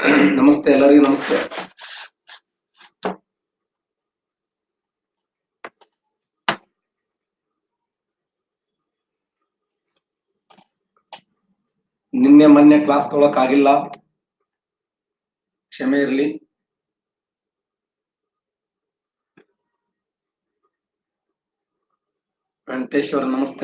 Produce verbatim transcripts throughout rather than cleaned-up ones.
ನಮಸ್ತೆ ಎಲ್ಲರಿಗೂ ನಮಸ್ತೆ. ನಿನ್ನೆ ಮೊನ್ನೆ ಕ್ಲಾಸ್ ತೊಗೊಳಕ್ ಆಗಿಲ್ಲ, ಕ್ಷಮೆ ಇರಲಿ. ವೆಂಕಟೇಶ್ವರ ನಮಸ್ತೆ.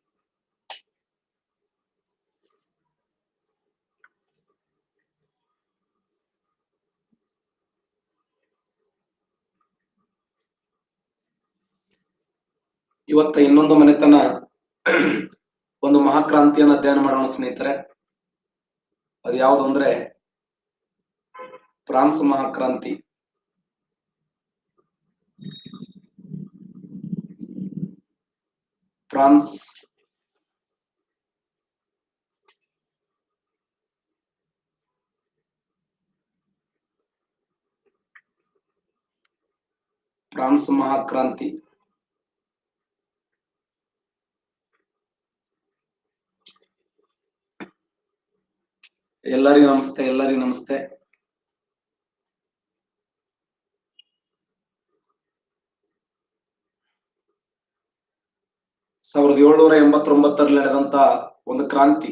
ಇವತ್ತ ಇನ್ನೊಂದು ಮನೆತನ ಒಂದು ಮಹಾಕ್ರಾಂತಿಯನ್ನು ಅಧ್ಯಯನ ಮಾಡೋಣ ಸ್ನೇಹಿತರೆ. ಅದು ಯಾವುದು ಅಂದ್ರೆ ಫ್ರಾನ್ಸ್ ಮಹಾಕ್ರಾಂತಿ. ಫ್ರಾನ್ಸ್ ಫ್ರಾನ್ಸ್ ಮಹಾಕ್ರಾಂತಿ ಎಲ್ಲರಿಗೂ ನಮಸ್ತೆ ಎಲ್ಲರಿಗೂ ನಮಸ್ತೆ. ಸಾವಿರದ ಏಳ್ನೂರ ಎಂಬತ್ತೊಂಬತ್ತರಲ್ಲಿ ನಡೆದಂತ ಒಂದು ಕ್ರಾಂತಿ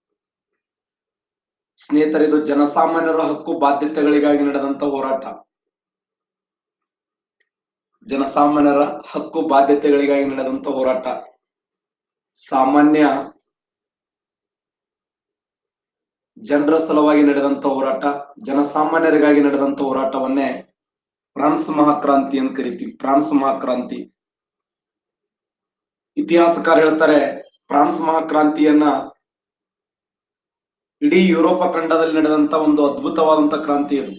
ಸ್ನೇಹಿತರಿದು ಜನಸಾಮಾನ್ಯರ ಹಕ್ಕು ಬಾಧ್ಯತೆಗಳಿಗಾಗಿ ನಡೆದಂತ ಹೋರಾಟ. ಜನಸಾಮಾನ್ಯರ ಹಕ್ಕು ಬಾಧ್ಯತೆಗಳಿಗಾಗಿ ನಡೆದಂತ ಹೋರಾಟ. ಸಾಮಾನ್ಯ ಜನರ ಸಲುವಾಗಿ ನಡೆದಂತ ಹೋರಾಟ, ಜನಸಾಮಾನ್ಯರಿಗಾಗಿ ನಡೆದಂತ ಹೋರಾಟವನ್ನೇ ಫ್ರಾನ್ಸ್ ಮಹಾಕ್ರಾಂತಿ ಅಂತ ಕರಿತೀವಿ. ಫ್ರಾನ್ಸ್ ಮಹಾಕ್ರಾಂತಿ ಇತಿಹಾಸಕಾರ ಹೇಳ್ತಾರೆ, ಫ್ರಾನ್ಸ್ ಮಹಾಕ್ರಾಂತಿಯನ್ನ ಇಡೀ ಯುರೋಪ ಖಂಡದಲ್ಲಿ ನಡೆದಂತ ಒಂದು ಅದ್ಭುತವಾದಂತ ಕ್ರಾಂತಿ ಇದು.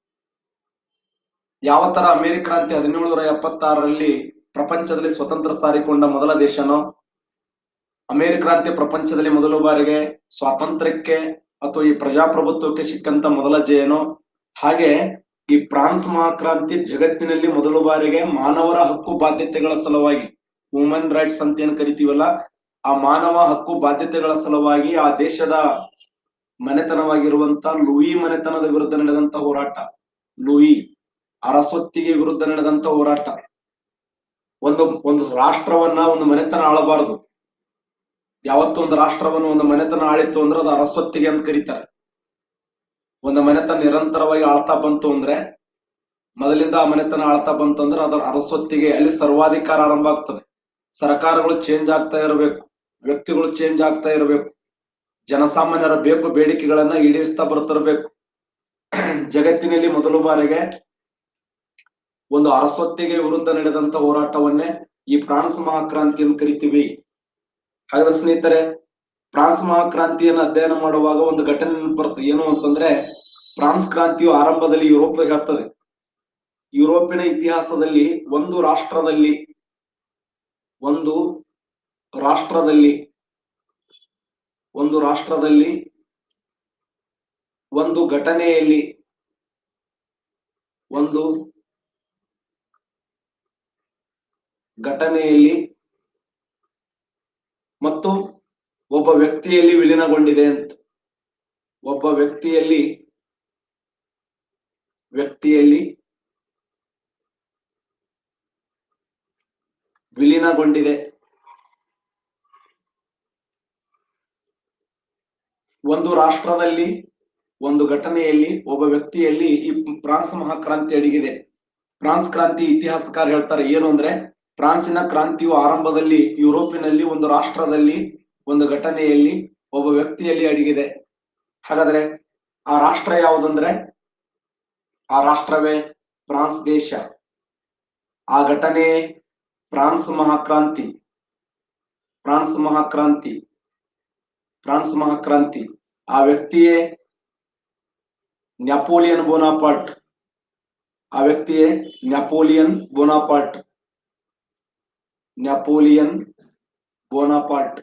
ಯಾವ ತರ ಅಮೆರಿಕ ಕ್ರಾಂತಿ ಹದಿನೇಳುನೂರ ಎಪ್ಪತ್ತಾರರಲ್ಲಿ ಪ್ರಪಂಚದಲ್ಲಿ ಸ್ವತಂತ್ರ ಸಾರಿಕೊಂಡ ಮೊದಲ ದೇಶನೋ, ಅಮೆರಿಕ ಕ್ರಾಂತಿ ಪ್ರಪಂಚದಲ್ಲಿ ಮೊದಲ ಬಾರಿಗೆ ಸ್ವಾತಂತ್ರ್ಯಕ್ಕೆ ಅಥವಾ ಈ ಪ್ರಜಾಪ್ರಭುತ್ವಕ್ಕೆ ಸಿಕ್ಕಂತ ಮೊದಲ ಜಯನೋ, ಹಾಗೆ ಈ ಫ್ರಾನ್ಸ್ ಮಹಾಕ್ರಾಂತಿ ಜಗತ್ತಿನಲ್ಲಿ ಮೊದಲ ಬಾರಿಗೆ ಮಾನವರ ಹಕ್ಕು ಬಾಧ್ಯತೆಗಳ ಸಲುವಾಗಿ, ಹ್ಯೂಮನ್ ರೈಟ್ಸ್ ಅಂತ ಏನ್ ಕರಿತೀವಲ್ಲ, ಆ ಮಾನವ ಹಕ್ಕು ಬಾಧ್ಯತೆಗಳ ಸಲುವಾಗಿ ಆ ದೇಶದ ಮನೆತನವಾಗಿರುವಂತ ಲೂಯಿ ಮನೆತನದ ವಿರುದ್ಧ ನಡೆದಂತ ಹೋರಾಟ. ಲೂಯಿ ಅರಸೊತ್ತಿಗೆ ವಿರುದ್ಧ ನಡೆದಂತ ಹೋರಾಟ. ಒಂದು ಒಂದು ರಾಷ್ಟ್ರವನ್ನ ಒಂದು ಮನೆತನ ಆಳಬಾರದು. ಯಾವತ್ತು ಒಂದು ರಾಷ್ಟ್ರವನ್ನು ಒಂದು ಮನೆತನ ಆಳಿತ್ತು ಅಂದ್ರೆ ಅದು ಅರಸೊತ್ತಿಗೆ ಅಂತ ಕರೀತಾರೆ. ಒಂದು ಮನೆತನ ನಿರಂತರವಾಗಿ ಆಳ್ತಾ ಬಂತು ಅಂದ್ರೆ, ಮೊದಲಿಂದ ಆ ಮನೆತನ ಆಳ್ತಾ ಬಂತು ಅಂದ್ರೆ ಅದರ ಅರಸೊತ್ತಿಗೆ, ಅಲ್ಲಿ ಸರ್ವಾಧಿಕಾರ ಆರಂಭ ಆಗ್ತದೆ. ಸರ್ಕಾರಗಳು ಚೇಂಜ್ ಆಗ್ತಾ ಇರಬೇಕು, ವ್ಯಕ್ತಿಗಳು ಚೇಂಜ್ ಆಗ್ತಾ ಇರಬೇಕು, ಜನಸಾಮಾನ್ಯರ ಬೇಕು ಬೇಡಿಕೆಗಳನ್ನ ಈಡೇರಿಸ್ತಾ ಬರ್ತಿರ್ಬೇಕು. ಜಗತ್ತಿನಲ್ಲಿ ಮೊದಲ ಬಾರಿಗೆ ಒಂದು ಅರಸೊತ್ತಿಗೆ ವಿರುದ್ಧ ನಡೆದಂತ ಹೋರಾಟವನ್ನೇ ಈ ಫ್ರಾನ್ಸ್ ಮಹಾಕ್ರಾಂತಿ ಅಂತ ಕರಿತೀವಿ. ಹಾಗಾದ್ರೆ ಸ್ನೇಹಿತರೆ, ಫ್ರಾನ್ಸ್ ಮಹಾಕ್ರಾಂತಿಯನ್ನು ಅಧ್ಯಯನ ಮಾಡುವಾಗ ಒಂದು ಘಟನೆ ಬರ್ತದೆ. ಏನು ಅಂತಂದ್ರೆ, ಫ್ರಾನ್ಸ್ ಕ್ರಾಂತಿಯು ಆರಂಭದಲ್ಲಿ ಯುರೋಪ್ ಹೇಳ್ತದೆ. ಯುರೋಪಿನ ಇತಿಹಾಸದಲ್ಲಿ ಒಂದು ರಾಷ್ಟ್ರದಲ್ಲಿ ಒಂದು ರಾಷ್ಟ್ರದಲ್ಲಿ ಒಂದು ರಾಷ್ಟ್ರದಲ್ಲಿ ಒಂದು ಘಟನೆಯಲ್ಲಿ ಒಂದು ಘಟನೆಯಲ್ಲಿ ಮತ್ತು ಒಬ್ಬ ವ್ಯಕ್ತಿಯಲ್ಲಿ ವಿಲೀನಗೊಂಡಿದೆ ಅಂತ. ಒಬ್ಬ ವ್ಯಕ್ತಿಯಲ್ಲಿ ವ್ಯಕ್ತಿಯಲ್ಲಿ ವಿಲೀನಗೊಂಡಿದೆ. ಒಂದು ರಾಷ್ಟ್ರದಲ್ಲಿ ಒಂದು ಘಟನೆಯಲ್ಲಿ ಒಬ್ಬ ವ್ಯಕ್ತಿಯಲ್ಲಿ ಈ ಫ್ರಾನ್ಸ್ ಮಹಾಕ್ರಾಂತಿ ಅಡಗಿದೆ. ಫ್ರಾನ್ಸ್ ಕ್ರಾಂತಿ ಇತಿಹಾಸಕಾರ ಹೇಳ್ತಾರೆ ಏನು ಅಂದ್ರೆ, ಫ್ರಾನ್ಸಿನ ಕ್ರಾಂತಿಯು ಆರಂಭದಲ್ಲಿ ಯುರೋಪಿನಲ್ಲಿ ಒಂದು ರಾಷ್ಟ್ರದಲ್ಲಿ ಒಂದು ಘಟನೆಯಲ್ಲಿ ಒಬ್ಬ ವ್ಯಕ್ತಿಯಲ್ಲಿ ಅಡಗಿದೆ. ಹಾಗಾದ್ರೆ ಆ ರಾಷ್ಟ್ರ ಯಾವುದಂದ್ರೆ, ಆ ರಾಷ್ಟ್ರವೇ ಫ್ರಾನ್ಸ್ ದೇಶ. ಆ ಘಟನೆ ಫ್ರಾನ್ಸ್ ಮಹಾಕ್ರಾಂತಿ. ಫ್ರಾನ್ಸ್ ಮಹಾಕ್ರಾಂತಿ ಫ್ರಾನ್ಸ್ ಮಹಾಕ್ರಾಂತಿ ಆ ವ್ಯಕ್ತಿಯೇ ನೆಪೋಲಿಯನ್ ಬೋನಾಪಾರ್ಟ್. ಆ ವ್ಯಕ್ತಿಯೇ Napoleon Bonaparte. Napoleon Bonaparte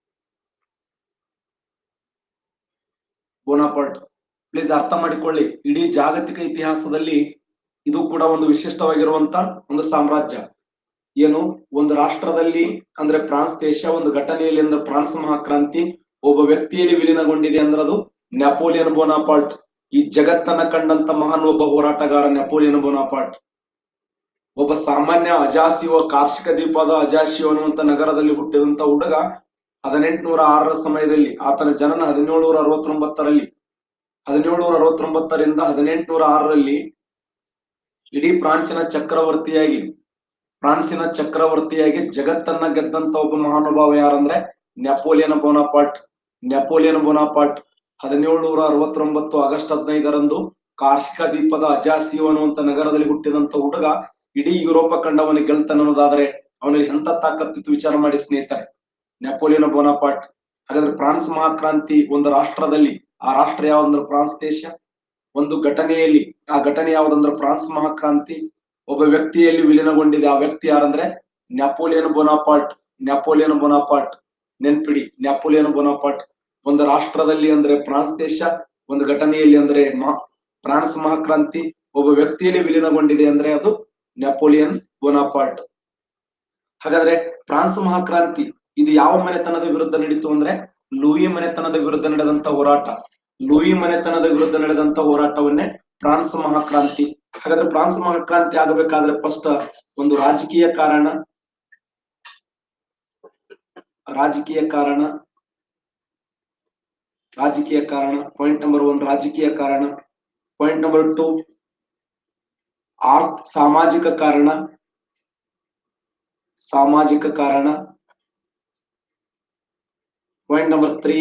Bonaparte please ಅರ್ಥ ಮಾಡಿಕೊಳ್ಳಿ, ಇಡೀ ಜಾಗತಿಕ ಇತಿಹಾಸದಲ್ಲಿ ಇದು ಕೂಡ ಒಂದು ವಿಶಿಷ್ಟವಾಗಿರುವಂತ ಒಂದು ಸಾಮ್ರಾಜ್ಯ. ಏನು, ಒಂದು ರಾಷ್ಟ್ರದಲ್ಲಿ ಅಂದ್ರೆ ಫ್ರಾನ್ಸ್ ದೇಶ, ಒಂದು ಘಟನೆಯಲ್ಲಿ ಅಂದ್ರೆ ಫ್ರಾನ್ಸ್ ಮಹಾಕ್ರಾಂತಿ, ಒಬ್ಬ ವ್ಯಕ್ತಿಯಲ್ಲಿ ವಿಲೀನಗೊಂಡಿದೆ ಅಂದ್ರೆ ಅದು ನೆಪೋಲಿಯನ್ ಬೋನಾಪಾರ್ಟ್. ಈ ಜಗತ್ತನ್ನ ಕಂಡಂತ ಮಹಾನ್ ಒಬ್ಬ ಹೋರಾಟಗಾರ ನೆಪೋಲಿಯನ್ ಬೋನಾಪಾರ್ಟ್. ಒಬ್ಬ ಸಾಮಾನ್ಯ ಅಜಾಸಿಯೋ ಕಾರ್ಷಿಕ ದ್ವೀಪದ ಅಜಾಸಿಯೋ ಅನ್ನುವಂತ ನಗರದಲ್ಲಿ ಹುಟ್ಟಿದಂತ ಹುಡುಗ ಹದಿನೆಂಟುನೂರ ಆರರ ಸಮಯದಲ್ಲಿ, ಆತನ ಜನನ ಹದಿನೇಳುನೂರ ಅರವತ್ತೊಂಬತ್ತರಲ್ಲಿ ಹದಿನೇಳುನೂರ ಅರವತ್ತೊಂಬತ್ತರಿಂದ ಹದಿನೆಂಟುನೂರ ಆರರಲ್ಲಿ ಇಡೀ ಫ್ರಾನ್ಸಿನ ಚಕ್ರವರ್ತಿಯಾಗಿ ಫ್ರಾನ್ಸಿನ ಚಕ್ರವರ್ತಿಯಾಗಿ ಜಗತ್ತನ್ನ ಗೆದ್ದಂತ ಒಬ್ಬ ಮಹಾನುಭಾವ ಯಾರಂದ್ರೆ ನೆಪೋಲಿಯನ್ ಬೋನಾಪಾರ್ಟ್. ನೆಪೋಲಿಯನ್ ಬೋನಾಪಾರ್ಟ್ ಹದಿನೇಳುನೂರ ಅರವತ್ತೊಂಬತ್ತು ಆಗಸ್ಟ್ ಹದಿನೈದರಂದು ಕಾರ್ಷಿಕ ದ್ವೀಪದ ಅಜಾಸಿಯೋ ಅನ್ನುವಂತ ನಗರದಲ್ಲಿ ಹುಟ್ಟಿದಂತ ಹುಡುಗ ಇಡೀ ಯುರೋಪ ಖಂಡವನ್ನು ಗೆಲ್ತಾನೆ ಅನ್ನೋದಾದ್ರೆ ಅವನಿಗೆ ಎಂತ ತಾಕತ್ತಿತ್ತು ವಿಚಾರ ಮಾಡಿ ಸ್ನೇಹಿತರೆ, ನೆಪೋಲಿಯನ್ ಬೋನಾಪಾರ್ಟ್. ಹಾಗಾದ್ರೆ ಫ್ರಾನ್ಸ್ ಮಹಾಕ್ರಾಂತಿ ಒಂದು ರಾಷ್ಟ್ರದಲ್ಲಿ, ಆ ರಾಷ್ಟ್ರ ಯಾವ್ದಂದ್ರೆ ಫ್ರಾನ್ಸ್ ದೇಶ. ಒಂದು ಘಟನೆಯಲ್ಲಿ, ಆ ಘಟನೆ ಯಾವ್ದಂದ್ರೆ ಫ್ರಾನ್ಸ್ ಮಹಾಕ್ರಾಂತಿ ಒಬ್ಬ ವ್ಯಕ್ತಿಯಲ್ಲಿ ವಿಲೀನಗೊಂಡಿದೆ. ಆ ವ್ಯಕ್ತಿ ಯಾರಂದ್ರೆ ನೆಪೋಲಿಯನ್ ಬೋನಾಪಾರ್ಟ್. ನೆಪೋಲಿಯನ್ ಬೋನಾಪಾರ್ಟ್ ನೆನ್ಪಿಡಿ, ನೆಪೋಲಿಯನ್ ಬೋನಾಪಾರ್ಟ್. ಒಂದು ರಾಷ್ಟ್ರದಲ್ಲಿ ಅಂದ್ರೆ ಫ್ರಾನ್ಸ್ ದೇಶ, ಒಂದು ಘಟನೆಯಲ್ಲಿ ಅಂದ್ರೆ ಮಹಾ ಫ್ರಾನ್ಸ್ ಮಹಾಕ್ರಾಂತಿ, ಒಬ್ಬ ವ್ಯಕ್ತಿಯಲ್ಲಿ ವಿಲೀನಗೊಂಡಿದೆ ಅಂದ್ರೆ ಅದು ನೆಪೋಲಿಯನ್ ಬೋನಾಪಾರ್ಟ್. ಹಾಗಾದ್ರೆ ಫ್ರಾನ್ಸ್ ಮಹಾಕ್ರಾಂತಿ ಇದು ಯಾವ ಮನೆತನದ ವಿರುದ್ಧ ನಡೀತು ಅಂದ್ರೆ ಲೂಯಿ ಮನೆತನದ ವಿರುದ್ಧ ನಡೆದಂತ ಹೋರಾಟ. ಲೂಯಿ ಮನೆತನದ ವಿರುದ್ಧ ನಡೆದಂತ ಹೋರಾಟವನ್ನೇ ಫ್ರಾನ್ಸ್ ಮಹಾಕ್ರಾಂತಿ. ಹಾಗಾದ್ರೆ ಫ್ರಾನ್ಸ್ ಮಹಾಕ್ರಾಂತಿ ಆಗಬೇಕಾದ್ರೆ ಫಸ್ಟ್ ಒಂದು ರಾಜಕೀಯ ಕಾರಣ ರಾಜಕೀಯ ಕಾರಣ ರಾಜಕೀಯ ಕಾರಣ ಪಾಯಿಂಟ್ ನಂಬರ್ ಒನ್ ರಾಜಕೀಯ ಕಾರಣ. ಪಾಯಿಂಟ್ ನಂಬರ್ ಟು ಆರ್ಥ ಸಾಮಾಜಿಕ ಕಾರಣ ಸಾಮಾಜಿಕ ಕಾರಣ. ಪಾಯಿಂಟ್ ನಂಬರ್ ತ್ರೀ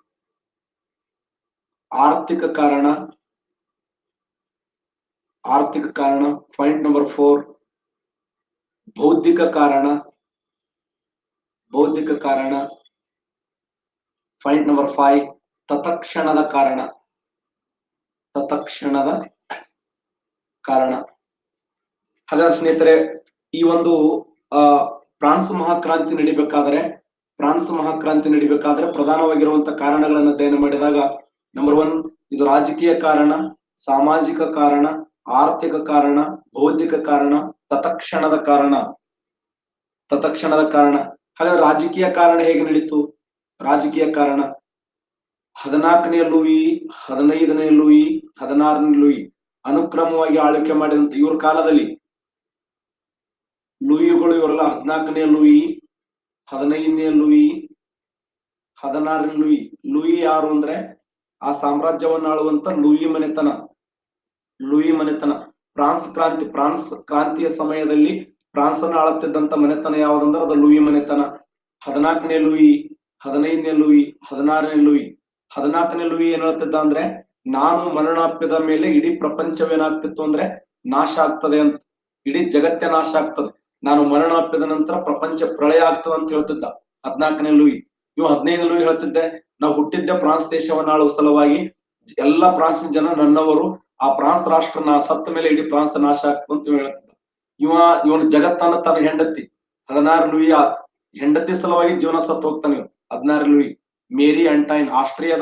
ಆರ್ಥಿಕ ಕಾರಣ ಆರ್ಥಿಕ ಕಾರಣ. ಪಾಯಿಂಟ್ ನಂಬರ್ ಫೋರ್ ಬೌದ್ಧಿಕ ಕಾರಣ ಬೌದ್ಧಿಕ ಕಾರಣ. ಪಾಯಿಂಟ್ ನಂಬರ್ ಫೈವ್ ತತ್ಕ್ಷಣದ ಕಾರಣ ತತ್ಕ್ಷಣದ ಕಾರಣ. ಹಾಗಾದ್ರೆ ಸ್ನೇಹಿತರೆ, ಈ ಒಂದು ಆ ಫ್ರಾನ್ಸ್ ಮಹಾಕ್ರಾಂತಿ ನಡಿಬೇಕಾದ್ರೆ ಫ್ರಾನ್ಸ್ ಮಹಾಕ್ರಾಂತಿ ನಡಿಬೇಕಾದ್ರೆ ಪ್ರಧಾನವಾಗಿರುವಂತಹ ಕಾರಣಗಳನ್ನು ಅಧ್ಯಯನ ಮಾಡಿದಾಗ ನಂಬರ್ ಒನ್ ಇದು ರಾಜಕೀಯ ಕಾರಣ, ಸಾಮಾಜಿಕ ಕಾರಣ, ಆರ್ಥಿಕ ಕಾರಣ, ಬೌದ್ಧಿಕ ಕಾರಣ, ತತ್ಕ್ಷಣದ ಕಾರಣ ತತ್ಕ್ಷಣದ ಕಾರಣ. ಹಾಗಾದ್ರೆ ರಾಜಕೀಯ ಕಾರಣ ಹೇಗೆ ನಡೀತು? ರಾಜಕೀಯ ಕಾರಣ ಹದಿನಾಲ್ಕನೇ ಲೂಯಿ, ಹದಿನೈದನೇ ಲೂಯಿ, ಹದಿನಾರನೇ ಲೂಯಿ ಅನುಕ್ರಮವಾಗಿ ಆಳ್ವಿಕೆ ಮಾಡಿದಂತ ಇವ್ರ ಕಾಲದಲ್ಲಿ ಲೂಯಿಗಳು ಇವರೆಲ್ಲ ಹದಿನಾಲ್ಕನೇ ಲೂಯಿ, ಹದಿನೈದನೇ ಲೂಯಿ, ಹದಿನಾರನೇ ಲೂಯಿ. ಲೂಯಿ ಯಾರು ಅಂದ್ರೆ ಆ ಸಾಮ್ರಾಜ್ಯವನ್ನು ಆಳುವಂತ ಲೂಯಿ ಮನೆತನ. ಲೂಯಿ ಮನೆತನ ಫ್ರಾನ್ಸ್ ಕ್ರಾಂತಿ ಫ್ರಾನ್ಸ್ ಕ್ರಾಂತಿಯ ಸಮಯದಲ್ಲಿ ಫ್ರಾನ್ಸ್ ಅನ್ನು ಆಳುತ್ತಿದ್ದಂತ ಮನೆತನ ಯಾವ್ದಂದ್ರೆ ಅದು ಲೂಯಿ ಮನೆತನ. ಹದಿನಾಲ್ಕನೇ ಲೂಯಿ, ಹದಿನೈದನೇ ಲೂಯಿ, ಹದಿನಾರನೇ ಲೂಯಿ. ಹದಿನಾಲ್ಕನೇ ಲೂಯಿ ಏನ್ ಹೇಳ್ತಿದ್ದ ಅಂದ್ರೆ ನಾನು ಮರಣಾಪ್ಯದ ಮೇಲೆ ಇಡೀ ಪ್ರಪಂಚವೇನಾಗ್ತಿತ್ತು ಅಂದ್ರೆ ನಾಶ ಆಗ್ತದೆ ಅಂತ, ಇಡೀ ಜಗತ್ತೇ ನಾಶ ಆಗ್ತದೆ, ನಾನು ಮರಣಾಪ್ಯದ ನಂತರ ಪ್ರಪಂಚ ಪ್ರಳಯ ಆಗ್ತದೆ ಅಂತ ಹೇಳ್ತಿದ್ದ ಹದಿನಾಲ್ಕನೇ ಲೂಯಿ. ಇವು ಹದಿನೈದನೇ ಲೂಯಿ ಹೇಳ್ತಿದ್ದೆ ನಾವು ಹುಟ್ಟಿದ್ದೆ ಫ್ರಾನ್ಸ್ ದೇಶವನ್ನ ಆಳುವ ಸಲುವಾಗಿ, ಎಲ್ಲಾ ಫ್ರಾನ್ಸಿನ ಜನ ನನ್ನವರು, ಆ ಫ್ರಾನ್ಸ್ ರಾಷ್ಟ್ರ ನಾ ಸತ್ತ ಮೇಲೆ ಇಡೀ ಫ್ರಾನ್ಸ್ ನಾಶ ಆಗ್ತದೆ ಅಂತ ಹೇಳ್ತಿದ್ದ. ಇವ ಇವನ ಜಗತ್ತನ್ನ ತನ್ನ ಹೆಂಡತಿ ಹದಿನಾರು ಲೂಯಿ ಹೆಂಡತಿ ಸಲುವಾಗಿ ಜೀವನ ಸತ್ತು ಹೋಗ್ತಾನೆ. ಹದಿನಾರು ಲೂಯಿ ಮೇರಿ ಅಂಟೈನ್, ಆಸ್ಟ್ರಿಯಾದ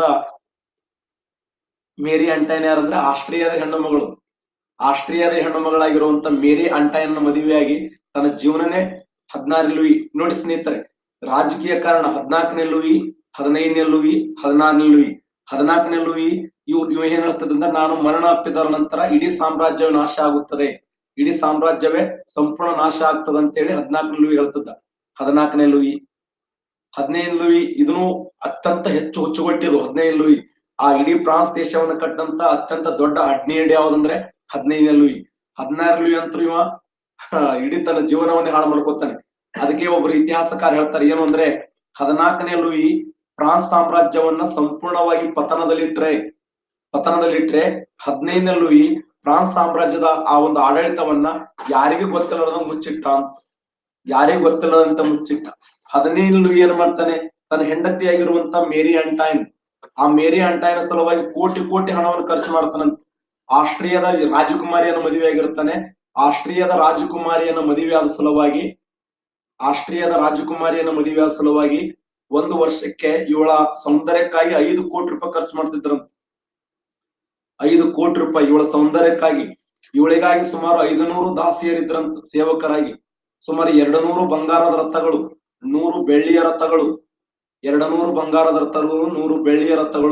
ಮೇರಿ ಅಂಟೈನ್ ಯಾರಂದ್ರೆ ಆಸ್ಟ್ರಿಯಾದ ಹೆಣ್ಣು ಮಗಳು. ಆಸ್ಟ್ರಿಯಾದ ಹೆಣ್ಣು ಮಗಳಾಗಿರುವಂತ ಮೇರಿ ಅಂಟೈನ್ ಮದುವೆಯಾಗಿ ತನ್ನ ಜೀವನನೇ ಹದಿನಾರು ಲೂಯಿ. ನೋಡಿ ಸ್ನೇಹಿತರೆ, ರಾಜಕೀಯ ಕಾರಣ ಹದಿನಾಲ್ಕನೇ ಲೂಯಿ, ಹದಿನೈದನೇ ಲೂಯಿ, ಹದಿನಾರನೇ ಲೂಯಿ. ಹದಿನಾಲ್ಕನೇ ಲೂಯಿ ಇವ್ ಇವ್ ಏನ್ ಹೇಳ್ತದೆ ಅಂದ್ರೆ ನಾನು ಮರಣಾಪ್ಯದ ನಂತರ ಇಡೀ ಸಾಮ್ರಾಜ್ಯವೇ ನಾಶ ಆಗುತ್ತದೆ, ಇಡೀ ಸಾಮ್ರಾಜ್ಯವೇ ಸಂಪೂರ್ಣ ನಾಶ ಆಗ್ತದೆ ಅಂತ ಹೇಳಿ ಹದಿನಾಲ್ಕನೇ ಲೂಯಿ ಹೇಳ್ತದ. ಹದಿನಾಲ್ಕನೇ ಲೂಯಿ. ಹದಿನೈದು ಲೂಯಿ ಇದನ್ನು ಅತ್ಯಂತ ಹೆಚ್ಚು ಹುಚ್ಚುಗೊಟ್ಟಿದ್ದು ಹದಿನೈದು ಲೂಯಿ. ಆ ಇಡೀ ಫ್ರಾನ್ಸ್ ದೇಶವನ್ನು ಕಟ್ಟಂತ ಅತ್ಯಂತ ದೊಡ್ಡ ಅಡ್ನಿಯಡಿ ಯಾವ್ದಂದ್ರೆ ಹದಿನೈದನೇ ಲೂಯಿ. ಹದಿನಾರು ಲೂಯಿ ಅಂತೂ ಇವ ಇಡೀ ತನ್ನ ಜೀವನವನ್ನೇ ಹಾಳು ಮಾಡ್ಕೊತಾನೆ. ಅದಕ್ಕೆ ಒಬ್ರು ಇತಿಹಾಸಕಾರ ಹೇಳ್ತಾರೆ ಏನು ಅಂದ್ರೆ ಹದಿನಾಲ್ಕನೇ ಲೂಯಿ ಫ್ರಾನ್ಸ್ ಸಾಮ್ರಾಜ್ಯವನ್ನ ಸಂಪೂರ್ಣವಾಗಿ ಪತನದಲ್ಲಿಟ್ರೆ ಪತನದಲ್ಲಿಟ್ರೆ ಹದಿನೈದನೇ ಲೂಯಿ ಫ್ರಾನ್ಸ್ ಸಾಮ್ರಾಜ್ಯದ ಆ ಒಂದು ಆಡಳಿತವನ್ನ ಯಾರಿಗೂ ಗೊತ್ತಿಲ್ಲದ ಮುಚ್ಚಿಟ್ಟ ಅಂತ, ಯಾರಿಗೂ ಗೊತ್ತಿಲ್ಲದಂತ ಮುಚ್ಚಿಟ್ಟ. ಹದಿನೈದು ಲೂಯಿ ಏನ್ ಮಾಡ್ತಾನೆ, ತನ್ನ ಹೆಂಡತಿಯಾಗಿರುವಂತ ಮೇರಿ ಅಂಟೈನ್, ಆ ಮೇರಿ ಅಂಟೈನ್ ಸಲುವಾಗಿ ಕೋಟಿ ಕೋಟಿ ಹಣವನ್ನು ಖರ್ಚು ಮಾಡ್ತಾನಂತ. ಆಸ್ಟ್ರಿಯಾದ ರಾಜಕುಮಾರಿಯನ್ನು ಮದುವೆ ಆಗಿರ್ತಾನೆ. ಆಸ್ಟ್ರಿಯಾದ ರಾಜಕುಮಾರಿಯನ್ನು ಮದುವೆ ಆದ ಸಲುವಾಗಿ ಆಸ್ಟ್ರಿಯಾದ ರಾಜಕುಮಾರಿಯನ್ನು ಮದುವೆ ಆದ ಸಲುವಾಗಿ ಒಂದು ವರ್ಷಕ್ಕೆ ಇವಳ ಸೌಂದರ್ಯಕ್ಕಾಗಿ ಐದು ಕೋಟಿ ರೂಪಾಯಿ ಖರ್ಚು ಮಾಡ್ತಿದ್ರಂತ. ಐದು ಕೋಟಿ ರೂಪಾಯಿ ಇವಳ ಸೌಂದರ್ಯಕ್ಕಾಗಿ. ಇವಳಿಗಾಗಿ ಸುಮಾರು ಐದು ನೂರು ದಾಸಿಯರಿದ್ರಂತ ಸೇವಕರಾಗಿ. ಸುಮಾರು ಎರಡು ನೂರು ಬಂಗಾರದ ರಥಗಳು, ನೂರು ಬೆಳ್ಳಿಯ ರಥಗಳು, ಎರಡು ನೂರು ಬಂಗಾರದ ರಥಗಳು, ನೂರು ಬೆಳ್ಳಿಯ ರಥಗಳು,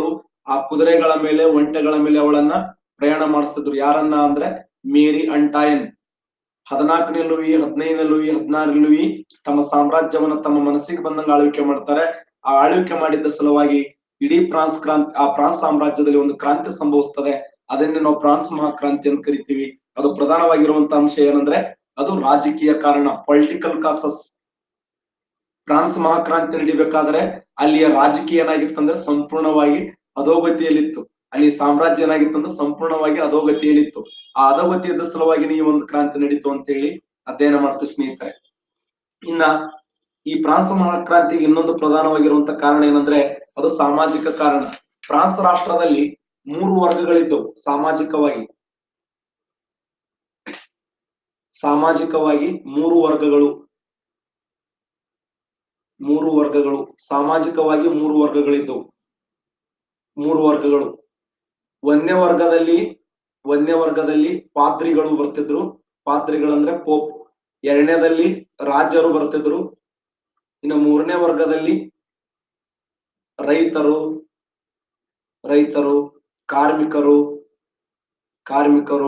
ಆ ಕುದುರೆಗಳ ಮೇಲೆ ಒಂಟೆಗಳ ಮೇಲೆ ಅವಳನ್ನ ಪ್ರಯಾಣ ಮಾಡಿಸ್ತಿದ್ರು. ಯಾರನ್ನ ಅಂದ್ರೆ ಮೇರಿ ಅಂಟಾಯನ್. ಹದಿನಾಲ್ಕನೇ ಲೂಯಿ, ಹದಿನೈದನೇ ಲೂಯಿ, ಹದಿನಾರನೇ ಲೂಯಿ ತಮ್ಮ ಸಾಮ್ರಾಜ್ಯವನ್ನ ತಮ್ಮ ಮನಸ್ಸಿಗೆ ಬಂದಂಗ ಆಳ್ವಿಕೆ ಮಾಡ್ತಾರೆ. ಆ ಆಳ್ವಿಕೆ ಮಾಡಿದ್ದ ಸಲುವಾಗಿ ಇಡೀ ಫ್ರಾನ್ಸ್ ಕ್ರಾಂತಿ ಆ ಫ್ರಾನ್ಸ್ ಸಾಮ್ರಾಜ್ಯದಲ್ಲಿ ಒಂದು ಕ್ರಾಂತಿ ಸಂಭವಿಸ್ತದೆ. ಅದನ್ನೇ ನಾವು ಫ್ರಾನ್ಸ್ ಮಹಾಕ್ರಾಂತಿ ಅಂತ ಕರಿತೀವಿ. ಅದು ಪ್ರಧಾನವಾಗಿರುವಂತಹ ಅಂಶ ಏನಂದ್ರೆ ಅದು ರಾಜಕೀಯ ಕಾರಣ, ಪೊಲಿಟಿಕಲ್ ಕಾಸಸ್. ಫ್ರಾನ್ಸ್ ಮಹಾಕ್ರಾಂತಿ ನಡಿಬೇಕಾದ್ರೆ ಅಲ್ಲಿಯ ರಾಜಕೀಯ ಏನಾಗಿತ್ತಂದ್ರೆ ಸಂಪೂರ್ಣವಾಗಿ ಅಧೋಗತಿಯಲ್ಲಿತ್ತು. ಅಲ್ಲಿ ಸಾಮ್ರಾಜ್ಯ ಏನಾಗಿತ್ತಂದ್ರೆ ಸಂಪೂರ್ಣವಾಗಿ ಅಧೋಗತಿಯಲ್ಲಿತ್ತು. ಆ ಅಧೋಗತಿಯದ ಸಲುವಾಗಿ ಈ ಒಂದು ಕ್ರಾಂತಿ ನಡೀತು ಅಂತ ಹೇಳಿ ಅಧ್ಯಯನ ಮಾಡ್ತೀವಿ ಸ್ನೇಹಿತರೆ. ಇನ್ನ ಈ ಫ್ರಾನ್ಸ್ ಮಹಾಕ್ರಾಂತಿಗೆ ಇನ್ನೊಂದು ಪ್ರಧಾನವಾಗಿರುವಂತ ಕಾರಣ ಏನಂದ್ರೆ ಅದು ಸಾಮಾಜಿಕ ಕಾರಣ. ಫ್ರಾನ್ಸ್ ರಾಷ್ಟ್ರದಲ್ಲಿ ಮೂರು ವರ್ಗಗಳಿದ್ದವು ಸಾಮಾಜಿಕವಾಗಿ. ಸಾಮಾಜಿಕವಾಗಿ ಮೂರು ವರ್ಗಗಳು ಮೂರು ವರ್ಗಗಳು ಸಾಮಾಜಿಕವಾಗಿ ಮೂರು ವರ್ಗಗಳಿದ್ದವು. ಮೂರು ವರ್ಗಗಳು ಒಂದನೇ ವರ್ಗದಲ್ಲಿ ಒಂದನೇ ವರ್ಗದಲ್ಲಿ ಪಾದ್ರಿಗಳು ಬರ್ತಿದ್ರು. ಪಾದ್ರಿಗಳಂದ್ರೆ ಪೋಪ್. ಎರಡನೇದಲ್ಲಿ ರಾಜರು ಬರ್ತಿದ್ರು. ಇನ್ನು ಮೂರನೇ ವರ್ಗದಲ್ಲಿ ರೈತರು ರೈತರು ಕಾರ್ಮಿಕರು ಕಾರ್ಮಿಕರು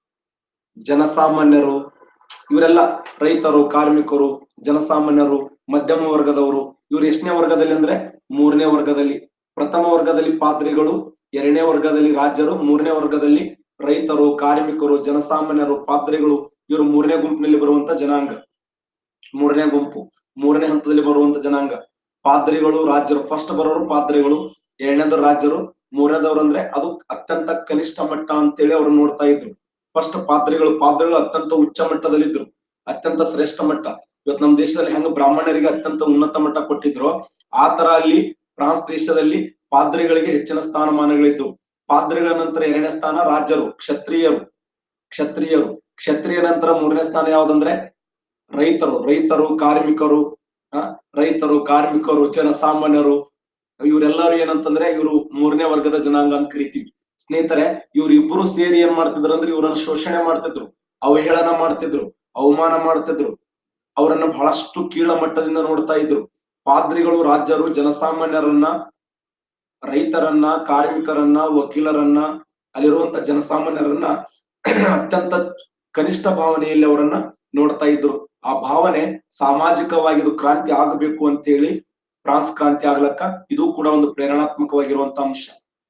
ಜನಸಾಮಾನ್ಯರು ಇವರೆಲ್ಲ ರೈತರು, ಕಾರ್ಮಿಕರು, ಜನಸಾಮಾನ್ಯರು, ಮಧ್ಯಮ ವರ್ಗದವರು. ಇವ್ರು ಎಷ್ಟನೇ ವರ್ಗದಲ್ಲಿ ಅಂದ್ರೆ ಮೂರನೇ ವರ್ಗದಲ್ಲಿ. ಪ್ರಥಮ ವರ್ಗದಲ್ಲಿ ಪಾದ್ರಿಗಳು, ಎರಡನೇ ವರ್ಗದಲ್ಲಿ ರಾಜರು, ಮೂರನೇ ವರ್ಗದಲ್ಲಿ ರೈತರು, ಕಾರ್ಮಿಕರು, ಜನಸಾಮಾನ್ಯರು, ಪಾದ್ರಿಗಳು. ಇವರು ಮೂರನೇ ಗುಂಪಿನಲ್ಲಿ ಬರುವಂತ ಜನಾಂಗ. ಮೂರನೇ ಗುಂಪು ಮೂರನೇ ಹಂತದಲ್ಲಿ ಬರುವಂತ ಜನಾಂಗ ಪಾದ್ರಿಗಳು, ರಾಜರು. ಫಸ್ಟ್ ಬರೋರು ಪಾದ್ರಿಗಳು, ಎರಡನೇದು ರಾಜರು, ಮೂರನೇದವ್ರು ಅಂದ್ರೆ ಅದು ಅತ್ಯಂತ ಕನಿಷ್ಠ ಮಟ್ಟ ಅಂತೇಳಿ ಅವ್ರು ನೋಡ್ತಾ ಇದ್ರು. ಫಸ್ಟ್ ಪಾದ್ರಿಗಳು ಪಾದ್ರಿಗಳು ಅತ್ಯಂತ ಉಚ್ಚ ಮಟ್ಟದಲ್ಲಿದ್ರು, ಅತ್ಯಂತ ಶ್ರೇಷ್ಠ ಮಟ್ಟ. ಇವತ್ತು ನಮ್ಮ ದೇಶದಲ್ಲಿ ಹೆಂಗ ಬ್ರಾಹ್ಮಣರಿಗೆ ಅತ್ಯಂತ ಉನ್ನತ ಮಟ್ಟ ಕೊಟ್ಟಿದ್ರು, ಆ ತರ ಅಲ್ಲಿ ಫ್ರಾನ್ಸ್ ದೇಶದಲ್ಲಿ ಪಾದ್ರಿಗಳಿಗೆ ಹೆಚ್ಚಿನ ಸ್ಥಾನಮಾನಗಳಿದ್ದು. ಪಾದ್ರಿಗಳ ನಂತರ ಎರಡನೇ ಸ್ಥಾನ ರಾಜರು, ಕ್ಷತ್ರಿಯರು ಕ್ಷತ್ರಿಯರು ಕ್ಷತ್ರಿಯ ನಂತರ ಮೂರನೇ ಸ್ಥಾನ ಯಾವ್ದಂದ್ರೆ ರೈತರು ರೈತರು ಕಾರ್ಮಿಕರು ಆ ರೈತರು ಕಾರ್ಮಿಕರು ಜನಸಾಮಾನ್ಯರು. ಇವರೆಲ್ಲರೂ ಏನಂತಂದ್ರೆ ಇವರು ಮೂರನೇ ವರ್ಗದ ಜನಾಂಗ ಅಂತ ಕರಿತೀವಿ ಸ್ನೇಹಿತರೆ. ಇವ್ರು ಇಬ್ರು ಸೇರಿ ಏನ್ ಮಾಡ್ತಿದ್ರು ಅಂದ್ರೆ ಇವ್ರನ್ನ ಶೋಷಣೆ ಮಾಡ್ತಿದ್ರು, ಅವಹೇಳನ ಮಾಡ್ತಿದ್ರು, ಅವಮಾನ ಮಾಡ್ತಿದ್ರು, ಅವರನ್ನ ಬಹಳಷ್ಟು ಕೀಳ ಮಟ್ಟದಿಂದ ನೋಡ್ತಾ ಇದ್ರು. ಪಾದ್ರಿಗಳು ರಾಜರು ಜನಸಾಮಾನ್ಯರನ್ನ, ರೈತರನ್ನ, ಕಾರ್ಮಿಕರನ್ನ, ವಕೀಲರನ್ನ, ಅಲ್ಲಿರುವಂತ ಜನಸಾಮಾನ್ಯರನ್ನ ಅತ್ಯಂತ ಕನಿಷ್ಠ ಭಾವನೆಯಲ್ಲಿ ಅವರನ್ನ ನೋಡ್ತಾ ಇದ್ರು. ಆ ಭಾವನೆ ಸಾಮಾಜಿಕವಾಗಿ ಇದು ಕ್ರಾಂತಿ ಆಗಬೇಕು ಅಂತ ಹೇಳಿ ಫ್ರಾನ್ಸ್ ಕ್ರಾಂತಿ ಆಗ್ಲಕ್ಕ ಇದು ಕೂಡ ಒಂದು ಪ್ರೇರಣಾತ್ಮಕವಾಗಿರುವಂತ ಅಂಶ.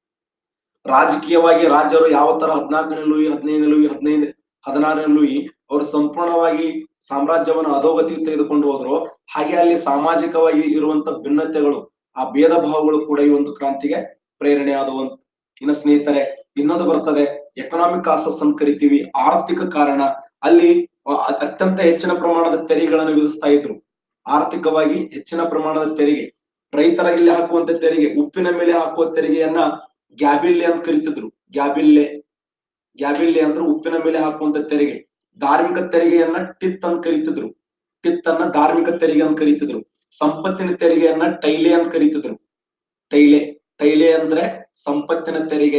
ರಾಜಕೀಯವಾಗಿ ರಾಜರು ಯಾವ ತರ ಹದಿನಾಲ್ಕನೇ ಲೂಯಿ, ಹದಿನೈದನೇ ಲೂಯಿ, ಹದಿನೈದು ಹದಿನಾರನೇ ಲೂಯಿ ಅವರು ಸಂಪೂರ್ಣವಾಗಿ ಸಾಮ್ರಾಜ್ಯವನ್ನು ಅಧೋಗತಿ ತೆಗೆದುಕೊಂಡು ಹೋದ್ರು, ಹಾಗೆ ಅಲ್ಲಿ ಸಾಮಾಜಿಕವಾಗಿ ಇರುವಂತ ಭಿನ್ನತೆಗಳು, ಆ ಭೇದ ಭಾವಗಳು ಕೂಡ ಈ ಒಂದು ಕ್ರಾಂತಿಗೆ ಪ್ರೇರಣೆ ಆದವಂತ. ಇನ್ನು ಸ್ನೇಹಿತರೆ ಇನ್ನೊಂದು ಬರ್ತದೆ ಎಕನಾಮಿಕ್ ಕಾಸಸ್ ಅಂತ ಕರಿತೀವಿ, ಆರ್ಥಿಕ ಕಾರಣ. ಅಲ್ಲಿ ಅತ್ಯಂತ ಹೆಚ್ಚಿನ ಪ್ರಮಾಣದ ತೆರಿಗೆಗಳನ್ನು ವಿಧಿಸ್ತಾ ಇದ್ರು. ಆರ್ಥಿಕವಾಗಿ ಹೆಚ್ಚಿನ ಪ್ರಮಾಣದ ತೆರಿಗೆ, ರೈತರ ಇಲ್ಲಿ ಹಾಕುವಂತ ತೆರಿಗೆ, ಉಪ್ಪಿನ ಮೇಲೆ ಹಾಕುವ ತೆರಿಗೆಯನ್ನ ಗ್ಯಾಬಿಲ್ಲೆ ಅಂತ ಕರಿತಿದ್ರು. ಗ್ಯಾಬಿಲ್ಲೆ ಗ್ಯಾಬಿಲ್ಲೆ ಅಂದ್ರೆ ಉಪ್ಪಿನ ಮೇಲೆ ಹಾಕುವಂತ ತೆರಿಗೆ. ಧಾರ್ಮಿಕ ತೆರಿಗೆಯನ್ನ ಟಿತ್ ಅಂತ ಕರಿತಿದ್ರು. ಟಿತ್ ಅನ್ನ ಧಾರ್ಮಿಕ ತೆರಿಗೆ ಅಂತ ಕರಿತಿದ್ರು. ಸಂಪತ್ತಿನ ತೆರಿಗೆಯನ್ನ ಟೈಲೆ ಅಂತ ಕರಿತಿದ್ರು. ಟೈಲೆ ಟೈಲೆ ಅಂದ್ರೆ ಸಂಪತ್ತಿನ ತೆರಿಗೆ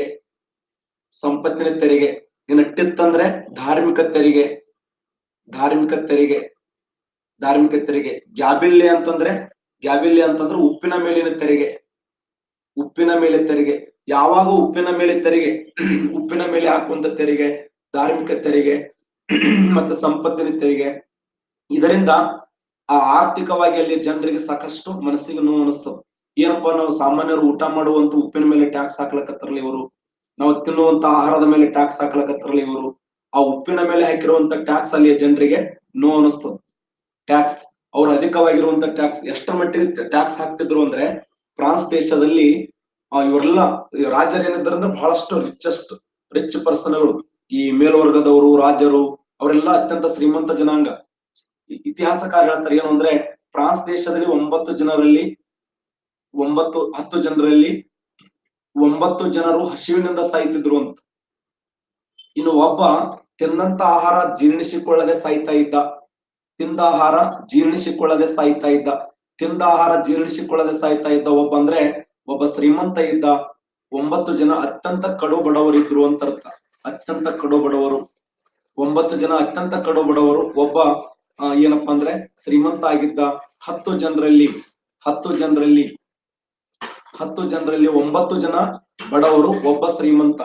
ಸಂಪತ್ತಿನ ತೆರಿಗೆ ಇನ್ನು ಟಿತ್ ಅಂದ್ರೆ ಧಾರ್ಮಿಕ ತೆರಿಗೆ ಧಾರ್ಮಿಕ ತೆರಿಗೆ ಧಾರ್ಮಿಕ ತೆರಿಗೆ. ಗ್ಯಾಬಿಲ್ಲೆ ಅಂತಂದ್ರೆ ಗ್ಯಾಬಿಲ್ಲೆ ಅಂತಂದ್ರೆ ಉಪ್ಪಿನ ಮೇಲಿನ ತೆರಿಗೆ ಉಪ್ಪಿನ ಮೇಲೆ ತೆರಿಗೆ. ಯಾವಾಗ ಉಪ್ಪಿನ ಮೇಲೆ ತೆರಿಗೆ, ಉಪ್ಪಿನ ಮೇಲೆ ಹಾಕುವಂತ ತೆರಿಗೆ, ಧಾರ್ಮಿಕ ತೆರಿಗೆ ಮತ್ತೆ ಸಂಪತ್ತಿನ ತೆರಿಗೆ. ಇದರಿಂದ ಆ ಆರ್ಥಿಕವಾಗಿ ಅಲ್ಲಿ ಜನರಿಗೆ ಸಾಕಷ್ಟು ಮನಸ್ಸಿಗೆ ನೋವು ಅನಿಸ್ತದೆ. ಏನಪ್ಪಾ ನಾವು ಸಾಮಾನ್ಯರು ಊಟ ಮಾಡುವಂತ ಉಪ್ಪಿನ ಮೇಲೆ ಟ್ಯಾಕ್ಸ್ ಹಾಕ್ಲಕತ್ತಾರಲ್ಲ ಇವರು, ನಾವು ತಿನ್ನುವಂತ ಆಹಾರದ ಮೇಲೆ ಟ್ಯಾಕ್ಸ್ ಹಾಕ್ಲಕತ್ತಾರಲ್ಲ ಇವರು. ಆ ಉಪ್ಪಿನ ಮೇಲೆ ಹಾಕಿರುವಂತ ಟ್ಯಾಕ್ಸ್ ಅಲ್ಲಿಯ ಜನರಿಗೆ ನೋವು ಅನಿಸ್ತದೆ. ಟ್ಯಾಕ್ಸ್ ಅವ್ರು ಅಧಿಕವಾಗಿರುವಂತ ಟ್ಯಾಕ್ಸ್ ಎಷ್ಟರ ಮಟ್ಟಿಗೆ ಟ್ಯಾಕ್ಸ್ ಹಾಕ್ತಿದ್ರು ಅಂದ್ರೆ ಫ್ರಾನ್ಸ್ ದೇಶದಲ್ಲಿ ಆ ಇವರೆಲ್ಲ ರಾಜರು ಏನಿದ್ದಾರೆ ಅಂದ್ರೆ ಬಹಳಷ್ಟು ರಿಚೆಸ್ಟ್ ರಿಚ್ ಪರ್ಸನ್ಗಳು. ಈ ಮೇಲ್ವರ್ಗದವರು ರಾಜರು ಅವರೆಲ್ಲ ಅತ್ಯಂತ ಶ್ರೀಮಂತ ಜನಾಂಗ. ಇತಿಹಾಸಕಾರ ಹೇಳ್ತಾರೆ ಏನು ಅಂದ್ರೆ ಫ್ರಾನ್ಸ್ ದೇಶದಲ್ಲಿ ಒಂಬತ್ತು ಜನರಲ್ಲಿ ಒಂಬತ್ತು ಹತ್ತು ಜನರಲ್ಲಿ ಒಂಬತ್ತು ಜನರು ಹಸಿವಿನಿಂದ ಸಾಯ್ತಿದ್ರು ಅಂತ. ಇನ್ನು ಒಬ್ಬ ತಿಂದಂತ ಆಹಾರ ಜೀರ್ಣಿಸಿಕೊಳ್ಳದೆ ಸಾಯ್ತಾ ಇದ್ದ ತಿಂದ ಆಹಾರ ಜೀರ್ಣಿಸಿಕೊಳ್ಳದೆ ಸಾಯ್ತಾ ಇದ್ದ ತಿಂದ ಆಹಾರ ಜೀರ್ಣಿಸಿಕೊಳ್ಳದೆ ಸಾಯ್ತಾ ಇದ್ದ ಒಬ್ಬ ಅಂದ್ರೆ ಒಬ್ಬ ಶ್ರೀಮಂತ ಇದ್ದ. ಒಂಬತ್ತು ಜನ ಅತ್ಯಂತ ಕಡು ಬಡವರಿದ್ರು ಅಂತ ಅರ್ಥ. ಅತ್ಯಂತ ಕಡು ಬಡವರು ಒಂಬತ್ತು ಜನ ಅತ್ಯಂತ ಕಡು ಬಡವರು. ಒಬ್ಬ ಆ ಏನಪ್ಪಾ ಅಂದ್ರೆ ಶ್ರೀಮಂತ ಆಗಿದ್ದ. ಹತ್ತು ಜನರಲ್ಲಿ ಹತ್ತು ಜನರಲ್ಲಿ ಹತ್ತು ಜನರಲ್ಲಿ ಒಂಬತ್ತು ಜನ ಬಡವರು, ಒಬ್ಬ ಶ್ರೀಮಂತ.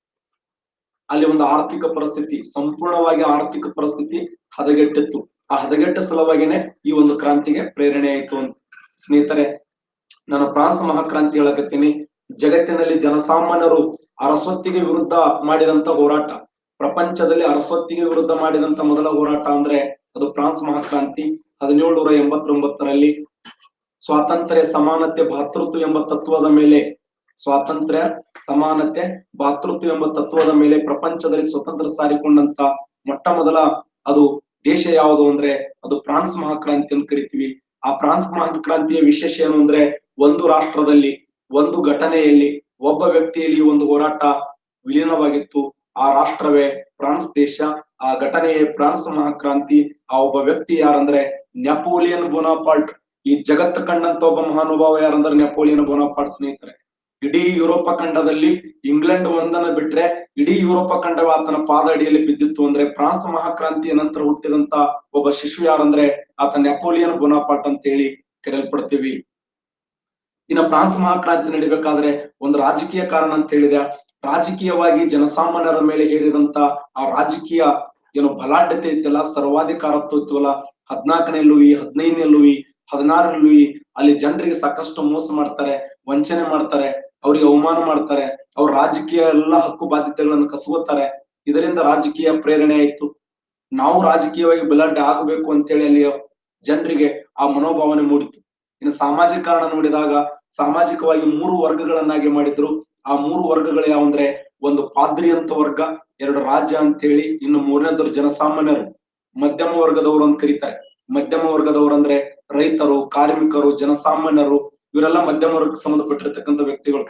ಅಲ್ಲಿ ಒಂದು ಆರ್ಥಿಕ ಪರಿಸ್ಥಿತಿ, ಸಂಪೂರ್ಣವಾಗಿ ಆರ್ಥಿಕ ಪರಿಸ್ಥಿತಿ ಹದಗೆಟ್ಟಿತ್ತು. ಆ ಹದಗೆಟ್ಟ ಸಲುವಾಗಿನೇ ಈ ಒಂದು ಕ್ರಾಂತಿಗೆ ಪ್ರೇರಣೆ ಆಯಿತು ಅಂತ. ಸ್ನೇಹಿತರೆ, ನಾನು ಫ್ರಾನ್ಸ್ ಮಹಾಕ್ರಾಂತಿ ಹೇಳಕತ್ತೀನಿ. ಜಗತ್ತಿನಲ್ಲಿ ಜನಸಾಮಾನ್ಯರು ಅರಸೊತ್ತಿಗೆ ವಿರುದ್ಧ ಮಾಡಿದಂತ ಹೋರಾಟ, ಪ್ರಪಂಚದಲ್ಲಿ ಅರಸೊತ್ತಿಗೆ ವಿರುದ್ಧ ಮಾಡಿದಂತ ಮೊದಲ ಹೋರಾಟ ಅಂದ್ರೆ ಅದು ಫ್ರಾನ್ಸ್ ಮಹಾಕ್ರಾಂತಿ. ಹದಿನೇಳುನೂರ ಎಂಬತ್ತೊಂಬತ್ತರಲ್ಲಿ ಸ್ವಾತಂತ್ರ್ಯ, ಸಮಾನತೆ, ಭಾತೃತ್ವ ಎಂಬ ತತ್ವದ ಮೇಲೆ ಸ್ವಾತಂತ್ರ್ಯ, ಸಮಾನತೆ, ಭಾತೃತ್ವ ಎಂಬ ತತ್ವದ ಮೇಲೆ ಪ್ರಪಂಚದಲ್ಲಿ ಸ್ವತಂತ್ರ ಸಾರಿಕೊಂಡಂತ ಮೊಟ್ಟ ಮೊದಲ ಅದು ದೇಶ ಯಾವುದು ಅಂದ್ರೆ ಅದು ಫ್ರಾನ್ಸ್ ಮಹಾಕ್ರಾಂತಿ ಅಂತ ಕರಿತೀವಿ. ಆ ಫ್ರಾನ್ಸ್ ಮಹಾಕ್ರಾಂತಿಯ ವಿಶೇಷ ಏನು ಅಂದ್ರೆ ಒಂದು ರಾಷ್ಟ್ರದಲ್ಲಿ, ಒಂದು ಘಟನೆಯಲ್ಲಿ, ಒಬ್ಬ ವ್ಯಕ್ತಿಯಲ್ಲಿ ಒಂದು ಹೋರಾಟ ವಿಲೀನವಾಗಿತ್ತು. ಆ ರಾಷ್ಟ್ರವೇ ಫ್ರಾನ್ಸ್ ದೇಶ, ಆ ಘಟನೆಯೇ ಫ್ರಾನ್ಸ್ ಮಹಾಕ್ರಾಂತಿ. ಆ ಒಬ್ಬ ವ್ಯಕ್ತಿ ಯಾರಂದ್ರೆ ನೆಪೋಲಿಯನ್ ಬೋನಾಪಾರ್ಟ್. ಈ ಜಗತ್ತು ಕಂಡಂತ ಒಬ್ಬ ಮಹಾನುಭಾವ ಯಾರಂದ್ರೆ ನೆಪೋಲಿಯನ್ ಬೋನಾಪಾರ್ಟ್. ಸ್ನೇಹಿತರೆ, ಇಡೀ ಯುರೋಪ ಖಂಡದಲ್ಲಿ ಇಂಗ್ಲೆಂಡ್ ಒಂದನ್ನ ಬಿಟ್ರೆ ಇಡೀ ಯುರೋಪ ಖಂಡವೇ ಆತನ ಪಾದ ಅಡಿಯಲ್ಲಿ ಬಿದ್ದಿತ್ತು. ಅಂದ್ರೆ ಫ್ರಾನ್ಸ್ ಮಹಾಕ್ರಾಂತಿಯ ನಂತರ ಹುಟ್ಟಿದಂತ ಒಬ್ಬ ಶಿಶು ಯಾರಂದ್ರೆ ಆತ ನೆಪೋಲಿಯನ್ ಬೋನಾಪಾರ್ಟ್ ಅಂತ ಹೇಳಿ ಕರೆಯಲ್ಪಡ್ತೀವಿ. ಇನ್ನು ಫ್ರಾನ್ಸ್ ಮಹಾಕ್ರಾಂತಿ ನಡಿಬೇಕಾದ್ರೆ ಒಂದು ರಾಜಕೀಯ ಕಾರಣ ಅಂತ ಹೇಳಿದೆ. ರಾಜಕೀಯವಾಗಿ ಜನಸಾಮಾನ್ಯರ ಮೇಲೆ ಹೇರಿದಂತ ಆ ರಾಜಕೀಯ ಏನು ಬಲಾಢ್ಯತೆ ಇತ್ತಲ್ಲ, ಸರ್ವಾಧಿಕಾರತ್ವ ಇತ್ತಲ್ಲ, ಹದ್ನಾಲ್ಕನೇ ಲೂಯಿ, ಹದಿನೈದನೇ ಲೂಯಿ, ಹದಿನಾರನೇ ಲೂಯಿ, ಅಲ್ಲಿ ಜನರಿಗೆ ಸಾಕಷ್ಟು ಮೋಸ ಮಾಡ್ತಾರೆ, ವಂಚನೆ ಮಾಡ್ತಾರೆ, ಅವ್ರಿಗೆ ಅವಮಾನ ಮಾಡ್ತಾರೆ, ಅವ್ರ ರಾಜಕೀಯ ಎಲ್ಲಾ ಹಕ್ಕು ಬಾಧ್ಯತೆಗಳನ್ನು ಕಸ್ಕೋತಾರೆ. ಇದರಿಂದ ರಾಜಕೀಯ ಪ್ರೇರಣೆ ಆಯ್ತು. ನಾವು ರಾಜಕೀಯವಾಗಿ ಬಲಾಢ್ಯ ಆಗಬೇಕು ಅಂತೇಳಿ ಅಲ್ಲಿ ಜನರಿಗೆ ಆ ಮನೋಭಾವನೆ ಮೂಡಿತು. ಇನ್ನು ಸಾಮಾಜಿಕ ಕಾರಣ ನೋಡಿದಾಗ ಸಾಮಾಜಿಕವಾಗಿ ಮೂರು ವರ್ಗಗಳನ್ನಾಗಿ ಮಾಡಿದ್ರು. ಆ ಮೂರು ವರ್ಗಗಳು ಯಾವಂದ್ರೆ ಒಂದು ಪಾದ್ರಿ ಅಂತ ವರ್ಗ, ಎರಡು ರಾಜ್ಯ ಅಂತೇಳಿ, ಇನ್ನು ಮೂರನೇದವರು ಜನಸಾಮಾನ್ಯರು, ಮಧ್ಯಮ ವರ್ಗದವರು ಅಂತ ಕರೀತಾರೆ. ಮಧ್ಯಮ ವರ್ಗದವರು ಅಂದ್ರೆ ರೈತರು, ಕಾರ್ಮಿಕರು, ಜನಸಾಮಾನ್ಯರು, ಇವರೆಲ್ಲ ಮಧ್ಯಮ ವರ್ಗಕ್ಕೆ ಸಂಬಂಧಪಟ್ಟಿರ್ತಕ್ಕಂಥ ವ್ಯಕ್ತಿಗಳು.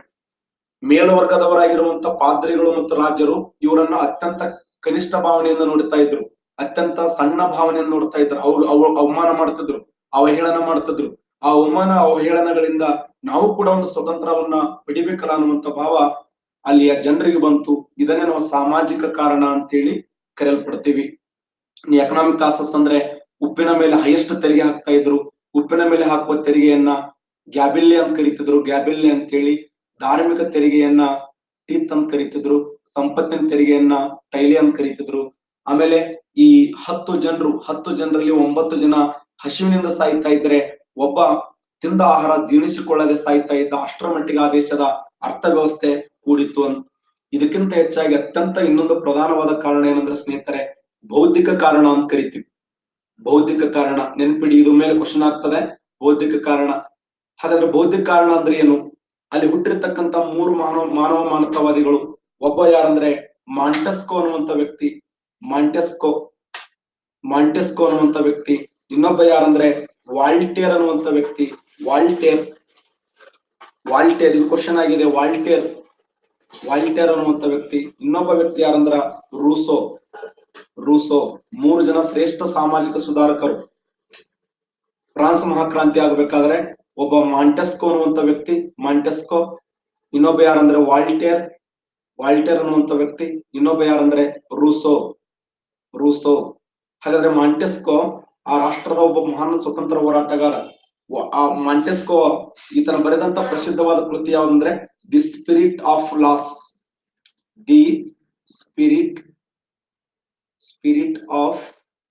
ಮೇಲ್ವರ್ಗದವರಾಗಿರುವಂತ ಪಾದ್ರಿಗಳು ಮತ್ತು ರಾಜರು ಇವರನ್ನ ಅತ್ಯಂತ ಕನಿಷ್ಠ ಭಾವನೆಯಿಂದ ನೋಡ್ತಾ ಇದ್ರು, ಅತ್ಯಂತ ಸಣ್ಣ ಭಾವನೆಯನ್ನು ನೋಡ್ತಾ ಇದ್ರು. ಅವ್ರು ಅವ ಅವಮಾನ ಮಾಡ್ತಿದ್ರು, ಅವಹೇಳನ ಮಾಡ್ತಿದ್ರು. ಆ ಅವಮಾನ ಅವಹೇಳನಗಳಿಂದ ನಾವು ಕೂಡ ಒಂದು ಸ್ವತಂತ್ರವನ್ನ ಪಡಿಬೇಕಲ್ಲ ಅನ್ನುವಂತ ಭಾವ ಅಲ್ಲಿಯ ಜನರಿಗೆ ಬಂತು. ಇದನ್ನೇ ನಾವು ಸಾಮಾಜಿಕ ಕಾರಣ ಅಂತೇಳಿ ಕರೆಯಲ್ಪಡ್ತೀವಿ. ಎಕನಾಮಿಕ್ ಕಾಸಸ್ ಅಂದ್ರೆ ಉಪ್ಪಿನ ಮೇಲೆ ಹೈಯೆಸ್ಟ್ ತೆರಿಗೆ ಹಾಕ್ತಾ ಇದ್ರು. ಉಪ್ಪಿನ ಮೇಲೆ ಹಾಕುವ ತೆರಿಗೆಯನ್ನ ಗ್ಯಾಬಿಲ್ಲೆ ಅಂತ ಕರಿತಿದ್ರು, ಗ್ಯಾಬಿಲ್ಲೆ ಅಂತೇಳಿ. ಧಾರ್ಮಿಕ ತೆರಿಗೆಯನ್ನ ಟೀತ್ ಅಂತ ಕರಿತಿದ್ರು, ಸಂಪತ್ತಿನ ತೆರಿಗೆಯನ್ನ ಟೈಲಿ ಅಂತ ಕರಿತಿದ್ರು. ಆಮೇಲೆ ಈ ಹತ್ತು ಜನರು ಹತ್ತು ಜನರಲ್ಲಿ ಒಂಬತ್ತು ಜನ ಹಸಿವಿನಿಂದ ಸಾಯ್ತಾ ಇದ್ರೆ ಒಬ್ಬ ತಿಂದ ಆಹಾರ ಜೀರ್ಣಿಸಿಕೊಳ್ಳದೆ ಸಾಯ್ತಾ ಇದ್ದ. ಅಷ್ಟರ ಮಟ್ಟಿಗೆ ಆ ದೇಶದ ಅರ್ಥವ್ಯವಸ್ಥೆ ಕೂಡಿತ್ತು ಅಂತ. ಇದಕ್ಕಿಂತ ಹೆಚ್ಚಾಗಿ ಅತ್ಯಂತ ಇನ್ನೊಂದು ಪ್ರಧಾನವಾದ ಕಾರಣ ಏನಂದ್ರೆ ಸ್ನೇಹಿತರೆ, ಬೌದ್ಧಿಕ ಕಾರಣ ಅಂತ ಕರಿತೀವಿ. ಬೌದ್ಧಿಕ ಕಾರಣ ನೆನ್ಪಿಡಿ, ಇದ್ರ ಮೇಲೆ ಕ್ವಶನ್ ಆಗ್ತದೆ. ಬೌದ್ಧಿಕ ಕಾರಣ, ಹಾಗಾದ್ರೆ ಬೌದ್ಧಿಕ ಕಾರಣ ಅಂದ್ರೆ ಏನು? ಅಲ್ಲಿ ಹುಟ್ಟಿರ್ತಕ್ಕಂಥ ಮೂರು ಮಾನವ ಮಾನವ ಮಾನವತಾವಾದಿಗಳು, ಒಬ್ಬ ಯಾರಂದ್ರೆ ಮಾಂಟೆಸ್ಕೋ ಅನ್ನುವಂತ ವ್ಯಕ್ತಿ, ಮಾಂಟೆಸ್ಕೋ ಮಾಂಟೆಸ್ಕೋ ಅನ್ನುವಂತ ವ್ಯಕ್ತಿ. ಇನ್ನೊಬ್ಬ ಯಾರಂದ್ರೆ ವಾಲ್ಟೇರ್ ಅನ್ನುವಂತ ವ್ಯಕ್ತಿ, ವಾಲ್ಟೇರ್ ವಾಲ್ಟೇರ್ ಇದು ಕ್ವಶನ್ ಆಗಿದೆ. ವಾಲ್ಟೇರ್ ವಾಲ್ಟೇರ್ ಅನ್ನುವಂತ ವ್ಯಕ್ತಿ. ಇನ್ನೊಬ್ಬ ವ್ಯಕ್ತಿ ಯಾರಂದ್ರ ರೂಸೋ ರೂಸೋ ಮೂರು ಜನ ಶ್ರೇಷ್ಠ ಸಾಮಾಜಿಕ ಸುಧಾರಕರು. ಫ್ರಾನ್ಸ್ ಮಹಾಕ್ರಾಂತಿ ಆಗ್ಬೇಕಾದ್ರೆ ಒಬ್ಬ ಮಾಂಟೆಸ್ಕೋ ಅನ್ನುವಂತ ವ್ಯಕ್ತಿ, ಮಾಂಟೆಸ್ಕೋ. ಇನ್ನೊಬ್ಬ ಯಾರಂದ್ರೆ ವಾಲ್ಟೇರ್ ವಾಲ್ಟೇರ್ ಅನ್ನುವಂತ ವ್ಯಕ್ತಿ. ಇನ್ನೊಬ್ಬ ಯಾರಂದ್ರೆ ರೂಸೋ ರೂಸೋ ಹಾಗಾದ್ರೆ ಮಾಂಟೆಸ್ಕೋ ಆ ರಾಷ್ಟ್ರದ ಒಬ್ಬ ಮಹಾನ್ ಸ್ವತಂತ್ರ ಹೋರಾಟಗಾರ. ಆ ಮಾಂಟೆಸ್ಕೋ ಈತನ ಬರೆದಂತ ಪ್ರಸಿದ್ಧವಾದ ಕೃತಿ ಯಾವಂದ್ರೆ the spirit of laws. The spirit spirit of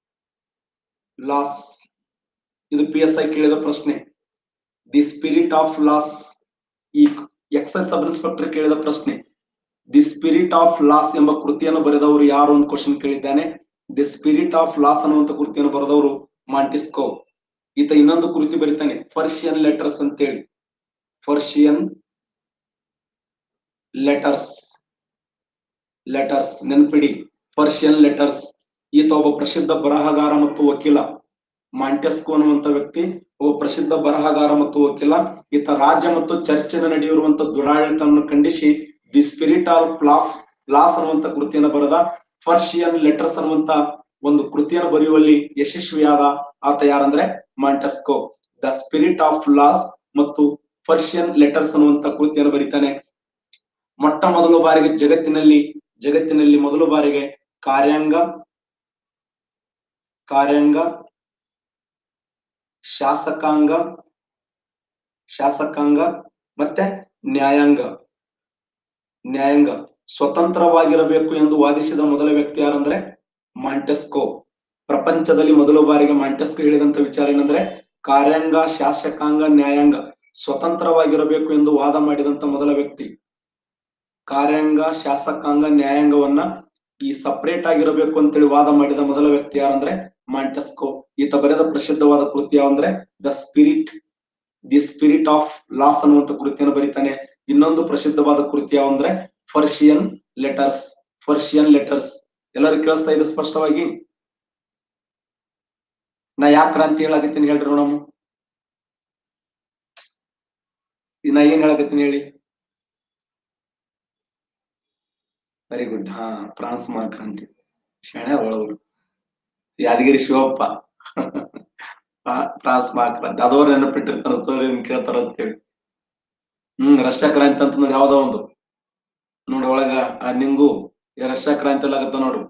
laws. ಇದು ಪಿ ಎಸ್ ಐ ಕೇಳಿದ ಪ್ರಶ್ನೆ. The spirit of laws. ಈ ಎಕ್ಸೈಸ್ ಸಬ್ ಇನ್ಸ್ಪೆಕ್ಟರ್ ಕೇಳಿದ ಪ್ರಶ್ನೆ. ದಿ ಸ್ಪಿರಿಟ್ ಆಫ್ ಲಾಸ್ ಎಂಬ ಕೃತಿಯನ್ನು ಬರೆದವರು ಯಾರು ಅಂತ ಕ್ವಶನ್ ಕೇಳಿದ್ದಾನೆ. ದಿ ಸ್ಪಿರಿಟ್ ಆಫ್ ಲಾಸ್ ಅನ್ನುವಂತ ಕೃತಿಯನ್ನು ಬರೆದವರು ಮಾಂಟೆಸ್ಕೋ. ಈತ ಇನ್ನೊಂದು ಕೃತಿ ಬರೀತಾನೆ, ಪರ್ಷಿಯನ್ ಲೆಟರ್ಸ್ ಅಂತೇಳಿ. ಪರ್ಷಿಯನ್ ಲೆಟರ್ಸ್ ಲೆಟರ್ಸ್ ನೆನ್ಪಿಡಿ, ಪರ್ಷಿಯನ್ ಲೆಟರ್ಸ್. ಈತ ಒಬ್ಬ ಪ್ರಸಿದ್ಧ ಬರಹಗಾರ ಮತ್ತು ವಕೀಲ. ಮಾಂಟೆಸ್ಕೋ ಅನ್ನುವಂತ ವ್ಯಕ್ತಿ ಒಬ್ಬ ಪ್ರಸಿದ್ಧ ಬರಹಗಾರ ಮತ್ತು ವಕೀಲ. ಈತ ರಾಜ್ಯ ಮತ್ತು ಚರ್ಚಿನ ನಡೆಯಿರುವಂತ ದುರಾಡಳಿತವನ್ನು ಖಂಡಿಸಿ the spirit of laugh laws ಅನ್ನುವಂತ ಕೃತಿಯನ್ನು ಬರೆದ. ಪರ್ಷಿಯನ್ ಲೆಟರ್ಸ್ ಅನ್ನುವಂತ ಒಂದು ಕೃತಿಯನ್ನು ಬರೆಯುವಲ್ಲಿ ಯಶಸ್ವಿಯಾದ ಆತ ಯಾರಂದ್ರೆ Montesquieu. The spirit of laws ಮತ್ತು ಪರ್ಷಿಯನ್ ಲೆಟರ್ಸ್ ಅನ್ನುವಂತ ಕೃತಿಯನ್ನು ಬರೀತಾನೆ. ಮೊಟ್ಟ ಮೊದಲ ಬಾರಿಗೆ ಜಗತ್ತಿನಲ್ಲಿ ಜಗತ್ತಿನಲ್ಲಿ ಮೊದಲ ಬಾರಿಗೆ ಕಾರ್ಯಾಂಗ ಕಾರ್ಯಾಂಗ ಶಾಸಕಾಂಗ ಶಾಸಕಾಂಗ ಮತ್ತೆ ನ್ಯಾಯಾಂಗ ನ್ಯಾಯಾಂಗ ಸ್ವತಂತ್ರವಾಗಿರಬೇಕು ಎಂದು ವಾದಿಸಿದ ಮೊದಲ ವ್ಯಕ್ತಿ ಯಾರಂದ್ರೆ ಮಾಂಟೆಸ್ಕೋ. ಪ್ರಪಂಚದಲ್ಲಿ ಮೊದಲ ಬಾರಿಗೆ ಮಾಂಟೆಸ್ಕೋ ಹೇಳಿದಂತ ವಿಚಾರ ಏನಂದ್ರೆ ಕಾರ್ಯಾಂಗ, ಶಾಸಕಾಂಗ, ನ್ಯಾಯಾಂಗ ಸ್ವತಂತ್ರವಾಗಿರಬೇಕು ಎಂದು ವಾದ ಮಾಡಿದಂತ ಮೊದಲ ವ್ಯಕ್ತಿ. ಕಾರ್ಯಾಂಗ, ಶಾಸಕಾಂಗ, ನ್ಯಾಯಾಂಗವನ್ನ ಈ ಸಪರೇಟ್ ಆಗಿರಬೇಕು ಅಂತೇಳಿ ವಾದ ಮಾಡಿದ ಮೊದಲ ವ್ಯಕ್ತಿ ಯಾರಂದ್ರೆ ಮಾಂಟೆಸ್ಕೋ. ಈತ ಬರೆದ ಪ್ರಸಿದ್ಧವಾದ ಕೃತಿ ಯಾವಂದ್ರೆ the spirit the spirit of laws ಅನ್ನುವಂತ ಕೃತಿಯನ್ನು ಬರೀತಾನೆ. ಇನ್ನೊಂದು ಪ್ರಸಿದ್ಧವಾದ ಕೃತಿ ಯಾವಂದ್ರೆ ಫರ್ಷಿಯನ್ ಲೆಟರ್ಸ್. ಫರ್ಷಿಯನ್ ಲೆಟರ್ಸ್ ಎಲ್ಲರಿಗೂ ಕೇಳಿಸ್ತಾ ಇದೆ ಸ್ಪಷ್ಟವಾಗಿ? ನಾ ಯಾಕೆ ಕ್ರಾಂತಿ ಹೇಳಕತ್ತೀನಿ ಹೇಳ್ರಿ ನೋಡಮ್ಮ. ನಾ ಏನ್ ಹೇಳಕತ್ತೀನಿ ಹೇಳಿ? Very good. ಹಾ, ಫ್ರಾನ್ಸ್ ಮಾ ಕ್ರಾಂತಿ. ಶಾಣೆ ಒಳಗಳು ಯಾದಗಿರಿ ಶಿವಪ್ಪ ಫ್ರಾನ್ಸ್ ಮಾ ಕ್ರಾಂತಿ ಅದವ್ರು ನೆನಪಿಟ್ಟಿರ್ತಾರ ಸರ್, ಏನ್ ಕೇಳ್ತಾರ ಅಂತೇಳಿ. ಹ್ಮ್ ರಷ್ಯಾ ಕ್ರಾಂತಿ ಅಂತಂದ್ರೆ ಯಾವ್ದೋ ಒಂದು ನೋಡಿ ಒಳಗ ಆ ನಿಂಗು ರಷ್ಯಾ ಕ್ರಾಂತಿ ಎಲ್ಲ ಆಗತ್ತ ನೋಡು.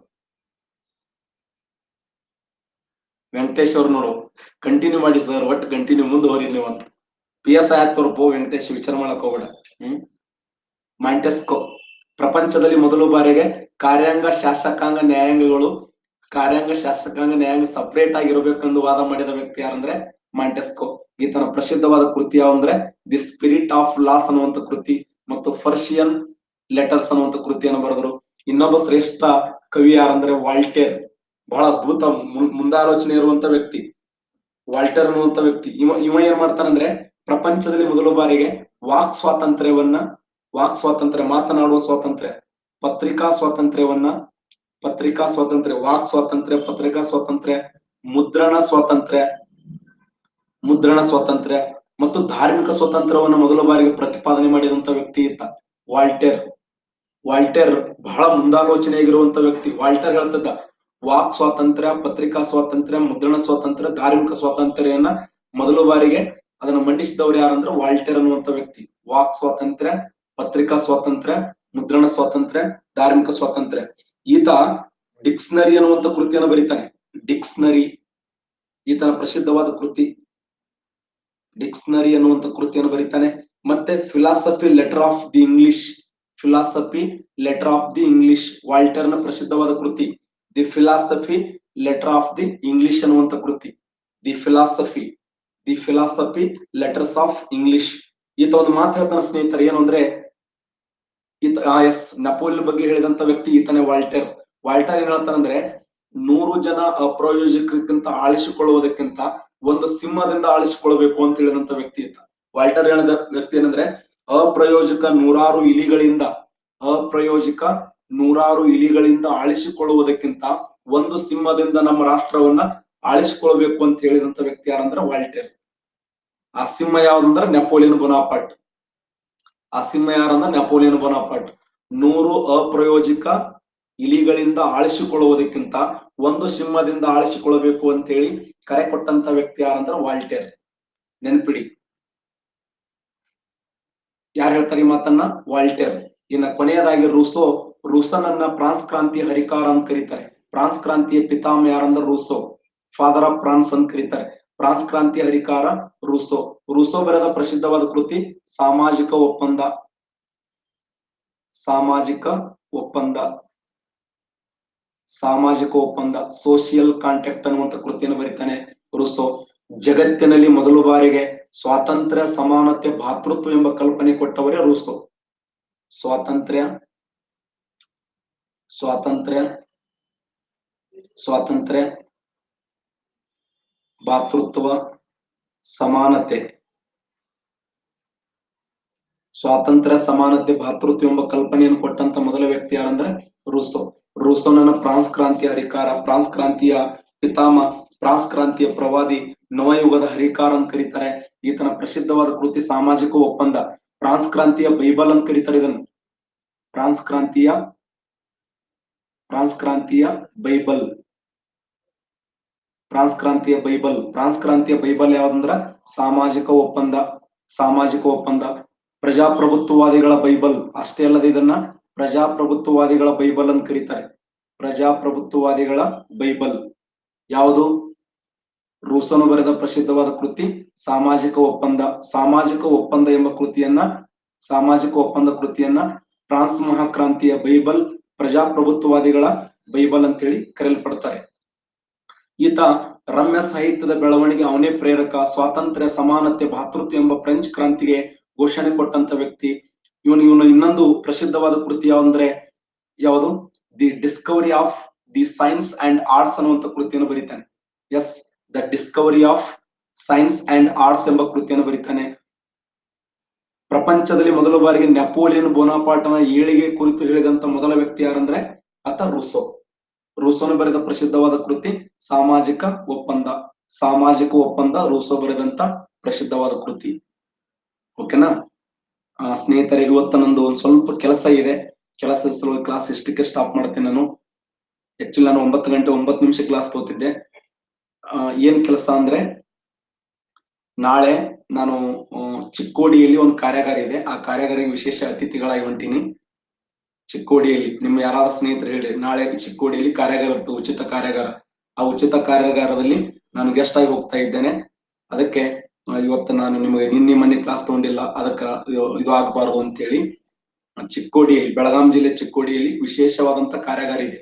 ವೆಂಕಟೇಶ್ ಅವ್ರು ನೋಡು ಕಂಟಿನ್ಯೂ ಮಾಡಿ ಸರ್, ಒಟ್ಟು ಕಂಟಿನ್ಯೂ ಮುಂದುವರಿ ನೀವು ಅಂತ. ಪಿ ಎಸ್ ಐ ಆಯ್ತು ಪೋ ವೆಂಕಟೇಶ್, ವಿಚಾರ ಮಾಡಕ್ ಹೋಗ್ಬೇಡ. ಹ್ಮ್ ಮಾಂಟೆಸ್ಕೋ ಪ್ರಪಂಚದಲ್ಲಿ ಮೊದಲ ಬಾರಿಗೆ ಕಾರ್ಯಾಂಗ, ಶಾಸಕಾಂಗ, ನ್ಯಾಯಾಂಗಗಳು ಕಾರ್ಯಾಂಗ, ಶಾಸಕಾಂಗ, ನ್ಯಾಯಾಂಗ ಸಪರೇಟ್ ಆಗಿರಬೇಕೆಂದು ವಾದ ಮಾಡಿದ ವ್ಯಕ್ತಿ ಯಾರಂದ್ರೆ ಮಾಂಟೆಸ್ಕೋ. ಈತನ ಪ್ರಸಿದ್ಧವಾದ ಕೃತಿ ಯಾವಂದ್ರೆ ದಿ ಸ್ಪಿರಿಟ್ ಆಫ್ ಲಾಸ್ ಅನ್ನುವಂತ ಕೃತಿ ಮತ್ತು ಫರ್ಷಿಯನ್ ಲೆಟರ್ಸ್ ಅನ್ನುವಂತ ಕೃತಿಯನ್ನು ಬರೆದರು. ಇನ್ನೊಬ್ಬ ಶ್ರೇಷ್ಠ ಕವಿ ಯಾರಂದ್ರೆ ವಾಲ್ಟೇರ್. ಬಹಳ ಅದ್ಭುತ ಮುಂದಾಲೋಚನೆ ಇರುವಂತ ವ್ಯಕ್ತಿ ವಾಲ್ಟೇರ್ ಅನ್ನುವಂತ ವ್ಯಕ್ತಿ. ಇವ ಇವ ಏನ್ ಮಾಡ್ತಾನಂದ್ರೆ ಪ್ರಪಂಚದಲ್ಲಿ ಮೊದಲ ಬಾರಿಗೆ ವಾಕ್ ಸ್ವಾತಂತ್ರ್ಯವನ್ನ ವಾಕ್ ಸ್ವಾತಂತ್ರ್ಯ, ಮಾತನಾಡುವ ಸ್ವಾತಂತ್ರ್ಯ, ಪತ್ರಿಕಾ ಸ್ವಾತಂತ್ರ್ಯವನ್ನ ಪತ್ರಿಕಾ ಸ್ವಾತಂತ್ರ್ಯ, ವಾಕ್ ಸ್ವಾತಂತ್ರ್ಯ, ಪತ್ರಿಕಾ ಸ್ವಾತಂತ್ರ್ಯ, ಮುದ್ರಣ ಸ್ವಾತಂತ್ರ್ಯ ಮುದ್ರಣ ಸ್ವಾತಂತ್ರ್ಯ ಮತ್ತು ಧಾರ್ಮಿಕ ಸ್ವಾತಂತ್ರ್ಯವನ್ನು ಮೊದಲ ಬಾರಿಗೆ ಪ್ರತಿಪಾದನೆ ಮಾಡಿದಂತ ವ್ಯಕ್ತಿ ಇತ್ತ ವಾಲ್ಟೇರ್. ವಾಲ್ಟೇರ್ ಬಹಳ ಮುಂದಾಲೋಚನೆಯಾಗಿರುವಂತ ವ್ಯಕ್ತಿ. ವಾಲ್ಟೇರ್ ಹೇಳ್ತಿದ್ದ ವಾಕ್ ಸ್ವಾತಂತ್ರ್ಯ, ಪತ್ರಿಕಾ ಸ್ವಾತಂತ್ರ್ಯ, ಮುದ್ರಣ ಸ್ವಾತಂತ್ರ್ಯ, ಧಾರ್ಮಿಕ ಸ್ವಾತಂತ್ರ್ಯವನ್ನ ಮೊದಲ ಬಾರಿಗೆ ಅದನ್ನ ಮಂಡಿಸಿದವರು ಯಾರಂದ್ರೆ ವಾಲ್ಟೇರ್ ಅನ್ನುವಂತ ವ್ಯಕ್ತಿ. ವಾಕ್ ಸ್ವಾತಂತ್ರ್ಯ, ಪತ್ರಿಕಾ ಸ್ವಾತಂತ್ರ್ಯ, ಮುದ್ರಣ ಸ್ವಾತಂತ್ರ್ಯ, ಧಾರ್ಮಿಕ ಸ್ವಾತಂತ್ರ್ಯ. ಈತ ಡಿಕ್ಸ್ನರಿ ಅನ್ನುವಂತ ಕೃತಿಯನ್ನು ಬರೀತಾನೆ. ಡಿಕ್ಸ್ನರಿ ಈತನ ಪ್ರಸಿದ್ಧವಾದ ಕೃತಿ. ಡಿಕ್ಸ್ನರಿ ಅನ್ನುವಂತ ಕೃತಿಯನ್ನು ಬರೀತಾನೆ. ಮತ್ತೆ philosophy letter of the English philosophy letter of the English ವಾಲ್ಟರ್ನ ಪ್ರಸಿದ್ಧವಾದ ಕೃತಿ the philosophy letter of the English ಅನ್ನುವಂತ ಕೃತಿ. The philosophy the philosophy letters of English. ಈತ ಒಂದು ಮಾತು ಹೇಳ್ತಾನೆ ಸ್ನೇಹಿತರೆ, ಏನು ಅಂದ್ರೆ ಈತ ಎಸ್ ನೆಪೋಲಿಯನ್ ಬಗ್ಗೆ ಹೇಳಿದಂತ ವ್ಯಕ್ತಿ ಈತನೇ ವಾಲ್ಟೇರ್. ವಾಲ್ಟೇರ್ ಏನ್ ಹೇಳ್ತಾನಂದ್ರೆ ನೂರು ಜನ ಅಪ್ರಾಯೋಜಕಕ್ಕಿಂತ ಆಳಿಸಿಕೊಳ್ಳುವುದಕ್ಕಿಂತ ಒಂದು ಸಿಂಹದಿಂದ ಆಳಿಸಿಕೊಳ್ಬೇಕು ಅಂತ ಹೇಳಿದಂತ ವ್ಯಕ್ತಿ ಈತ. ವಾಲ್ಟೇರ್ ಹೇಳಿದ ವ್ಯಕ್ತಿ ಏನಂದ್ರೆ ಅಪ್ರಯೋಜಕ ನೂರಾರು ಇಲಿಗಳಿಂದ ಅಪ್ರಯೋಜಕ ನೂರಾರು ಇಲಿಗಳಿಂದ ಆಳಿಸಿಕೊಳ್ಳುವುದಕ್ಕಿಂತ ಒಂದು ಸಿಂಹದಿಂದ ನಮ್ಮ ರಾಷ್ಟ್ರವನ್ನ ಆಳಿಸಿಕೊಳ್ಬೇಕು ಅಂತ ಹೇಳಿದಂತ ವ್ಯಕ್ತಿ ಯಾರಂದ್ರೆ ವಾಲ್ಟೇರ್. ಆ ಸಿಂಹ ಯಾವ್ದಂದ್ರೆ ನೆಪೋಲಿಯನ್ ಬೋನಾಪಾರ್ಟ್. ಆ ಸಿಂಹ ಯಾರಂದ್ರೆ ನೆಪೋಲಿಯನ್ ಬೋನಾಪಾರ್ಟ್. ನೂರು ಅಪ್ರಯೋಜಕ ಇಲಿಗಳಿಂದ ಆಳಿಸಿಕೊಳ್ಳುವುದಕ್ಕಿಂತ ಒಂದು ಸಿಂಹದಿಂದ ಆಳಿಸಿಕೊಳ್ಳಬೇಕು ಅಂತ ಹೇಳಿ ಕರೆ ಕೊಟ್ಟಂತ ವ್ಯಕ್ತಿ ಯಾರಂದ್ರೆ ವಾಲ್ಟೇರ್. ನೆನ್ಪಿಡಿ, ಯಾರು ಹೇಳ್ತಾರೆ ಈ ಮಾತನ್ನ? ವಾಲ್ಟೇರ್. ಇನ್ನ ಕೊನೆಯದಾಗಿ ರೂಸೋ. ರೂಸನನ್ನ ಫ್ರಾನ್ಸ್ ಕ್ರಾಂತಿಯ ಹರಿಕಾರ ಅಂತ ಕರೀತಾರೆ. ಫ್ರಾನ್ಸ್ ಕ್ರಾಂತಿಯ ಪಿತಾಮ ಯಾರಂದ್ರೆ ರೂಸೋ, ಫಾದರ್ ಆಫ್ ಫ್ರಾನ್ಸ್ ಅಂತ ಕರೀತಾರೆ. ಫ್ರಾನ್ಸ್ ಕ್ರಾಂತಿಯ ಹರಿಕಾರ ರೂಸೋ. ರೂಸೋ ಬರೆದ ಪ್ರಸಿದ್ಧವಾದ ಕೃತಿ ಸಾಮಾಜಿಕ ಒಪ್ಪಂದ. ಸಾಮಾಜಿಕ ಒಪ್ಪಂದ ಸಾಮಾಜಿಕ ಒಪ್ಪಂದ ಸೋಷಿಯಲ್ ಕಾಂಟ್ಯಾಕ್ಟ್ ಅನ್ನುವಂತ ಕೃತಿಯನ್ನು ಬರೀತಾನೆ ರೂಸೋ. ಜಗತ್ತಿನಲ್ಲಿ ಮೊದಲ ಬಾರಿಗೆ ಸ್ವಾತಂತ್ರ್ಯ, ಸಮಾನತೆ, ಭಾತೃತ್ವ ಎಂಬ ಕಲ್ಪನೆ ಕೊಟ್ಟವರೇ ರೂಸೋ. ಸ್ವಾತಂತ್ರ್ಯ ಸ್ವಾತಂತ್ರ್ಯ ಸ್ವಾತಂತ್ರ್ಯ ಭಾತೃತ್ವ, ಸಮಾನತೆ ಸ್ವಾತಂತ್ರ್ಯ, ಸಮಾನತೆ, ಭಾತೃತ್ವ ಎಂಬ ಕಲ್ಪನೆಯನ್ನು ಕೊಟ್ಟಂತ ಮೊದಲ ವ್ಯಕ್ತಿ ಯಾರಂದ್ರೆ ರೂಸೋ. ರೂಸೋನನ್ನ ಫ್ರಾನ್ಸ್ ಕ್ರಾಂತಿಯ ಹರಿಕಾರ, ಫ್ರಾನ್ಸ್ ಕ್ರಾಂತಿಯ ಪಿತಾಮ, ಫ್ರಾನ್ಸ್ ಕ್ರಾಂತಿಯ ಪ್ರವಾದಿ, ನವಯುಗದ ಹರಿಕಾರ ಅಂತ ಕರೀತಾರೆ. ಈತನ ಪ್ರಸಿದ್ಧವಾದ ಕೃತಿ ಸಾಮಾಜಿಕ ಒಪ್ಪಂದ. ಫ್ರಾನ್ಸ್ ಕ್ರಾಂತಿಯ ಬೈಬಲ್ ಅಂತ ಕರೀತಾರೆ ಇದನ್ನು. ಫ್ರಾನ್ಸ್ ಕ್ರಾಂತಿಯ ಫ್ರಾನ್ಸ್ ಕ್ರಾಂತಿಯ ಬೈಬಲ್ ಫ್ರಾನ್ಸ್ ಕ್ರಾಂತಿಯ ಬೈಬಲ್ ಫ್ರಾನ್ಸ್ ಕ್ರಾಂತಿಯ ಬೈಬಲ್ ಯಾವ್ದಂದ್ರ ಸಾಮಾಜಿಕ ಒಪ್ಪಂದ. ಸಾಮಾಜಿಕ ಒಪ್ಪಂದ ಪ್ರಜಾಪ್ರಭುತ್ವವಾದಿಗಳ ಬೈಬಲ್. ಅಷ್ಟೇ ಅಲ್ಲದೆ ಇದನ್ನ ಪ್ರಜಾಪ್ರಭುತ್ವವಾದಿಗಳ ಬೈಬಲ್ ಅಂತ ಕರೀತಾರೆ. ಪ್ರಜಾಪ್ರಭುತ್ವವಾದಿಗಳ ಬೈಬಲ್ ಯಾವುದು? ರೂಸೋನು ಬರೆದ ಪ್ರಸಿದ್ಧವಾದ ಕೃತಿ ಸಾಮಾಜಿಕ ಒಪ್ಪಂದ. ಸಾಮಾಜಿಕ ಒಪ್ಪಂದ ಎಂಬ ಕೃತಿಯನ್ನ ಸಾಮಾಜಿಕ ಒಪ್ಪಂದ ಕೃತಿಯನ್ನ ಫ್ರಾನ್ಸ್ ಮಹಾಕ್ರಾಂತಿಯ ಬೈಬಲ್, ಪ್ರಜಾಪ್ರಭುತ್ವವಾದಿಗಳ ಬೈಬಲ್ ಅಂತೇಳಿ ಕರೆಯಲ್ಪಡ್ತಾರೆ. ಈತ ರಮ್ಯ ಸಾಹಿತ್ಯದ ಬೆಳವಣಿಗೆ ಅವನೇ ಪ್ರೇರಕ, ಸ್ವಾತಂತ್ರ್ಯ, ಸಮಾನತೆ, ಭಾತೃತ್ವ ಎಂಬ ಫ್ರೆಂಚ್ ಕ್ರಾಂತಿಗೆ ಘೋಷಣೆ ಕೊಟ್ಟಂತ ವ್ಯಕ್ತಿ. ಇವನು ಇವನು ಇನ್ನೊಂದು ಪ್ರಸಿದ್ಧವಾದ ಕೃತಿ ಯಾವಂದ್ರೆ ಯಾವುದು? The discovery of the science and arts ಅನ್ನುವಂತ ಕೃತಿಯನ್ನು ಬರೀತಾನೆ. Yes, the discovery of science and arts ಎಂಬ ಕೃತಿಯನ್ನು ಬರೀತಾನೆ. ಪ್ರಪಂಚದಲ್ಲಿ ಮೊದಲ ಬಾರಿಗೆ ನೆಪೋಲಿಯನ್ ಬೋನಾಪಾರ್ಟನ ಏಳಿಗೆ ಕುರಿತು ಹೇಳಿದಂತ ಮೊದಲ ವ್ಯಕ್ತಿ ಯಾರಂದ್ರೆ ಆತ ರೂಸೋ. ರೂಸೋನು ಬರೆದ ಪ್ರಸಿದ್ಧವಾದ ಕೃತಿ ಸಾಮಾಜಿಕ ಒಪ್ಪಂದ. ಸಾಮಾಜಿಕ ಒಪ್ಪಂದ ರೂಸೋ ಬರೆದಂತ ಪ್ರಸಿದ್ಧವಾದ ಕೃತಿ. ಓಕೆನಾ ಆ ಸ್ನೇಹಿತರೆ, ಇವತ್ತು ನಂದು ಒಂದ್ ಸ್ವಲ್ಪ ಕೆಲಸ ಇದೆ. ಕೆಲಸ ಸಲುವಾಗಿ ಕ್ಲಾಸ್ ಇಷ್ಟಕ್ಕೆ ಸ್ಟಾಪ್ ಮಾಡ್ತೇನೆ ನಾನು. ಆಕ್ಚುಲಿ ನಾನು ಒಂಬತ್ತು ಗಂಟೆ ಒಂಬತ್ತು ನಿಮಿಷ ಕ್ಲಾಸ್ ತಗೋತಿದ್ದೆ. ಆ ಏನ್ ಕೆಲಸ ಅಂದ್ರೆ, ನಾಳೆ ನಾನು ಚಿಕ್ಕೋಡಿಯಲ್ಲಿ ಒಂದು ಕಾರ್ಯಾಗಾರ ಇದೆ. ಆ ಕಾರ್ಯಾಗಾರಿಗೆ ವಿಶೇಷ ಅತಿಥಿಗಳಾಗಿ ಹೊಂಟೀನಿ. ಚಿಕ್ಕೋಡಿಯಲ್ಲಿ ನಿಮ್ಮ ಯಾರಾದ್ರೂ ಸ್ನೇಹಿತರು ಹೇಳಿ, ನಾಳೆ ಚಿಕ್ಕೋಡಿಯಲ್ಲಿ ಕಾರ್ಯಾಗಾರ ಇರ್ತದೆ, ಉಚಿತ ಕಾರ್ಯಾಗಾರ. ಆ ಉಚಿತ ಕಾರ್ಯಾಗಾರದಲ್ಲಿ ನಾನು ಗೆಸ್ಟ್ ಆಗಿ ಹೋಗ್ತಾ ಇದ್ದೇನೆ. ಅದಕ್ಕೆ ಇವತ್ತು ನಾನು ನಿಮಗೆ ನಿನ್ನೆ ಮೊನ್ನೆ ಕ್ಲಾಸ್ ತಗೊಂಡಿಲ್ಲ, ಅದಕ್ಕ ಇದು ಆಗ್ಬಾರ್ದು ಅಂತೇಳಿ ಚಿಕ್ಕೋಡಿಯಲ್ಲಿ, ಬೆಳಗಾಂ ಜಿಲ್ಲೆ ಚಿಕ್ಕೋಡಿಯಲ್ಲಿ ವಿಶೇಷವಾದಂತ ಕಾರ್ಯಾಗಾರ ಇದೆ.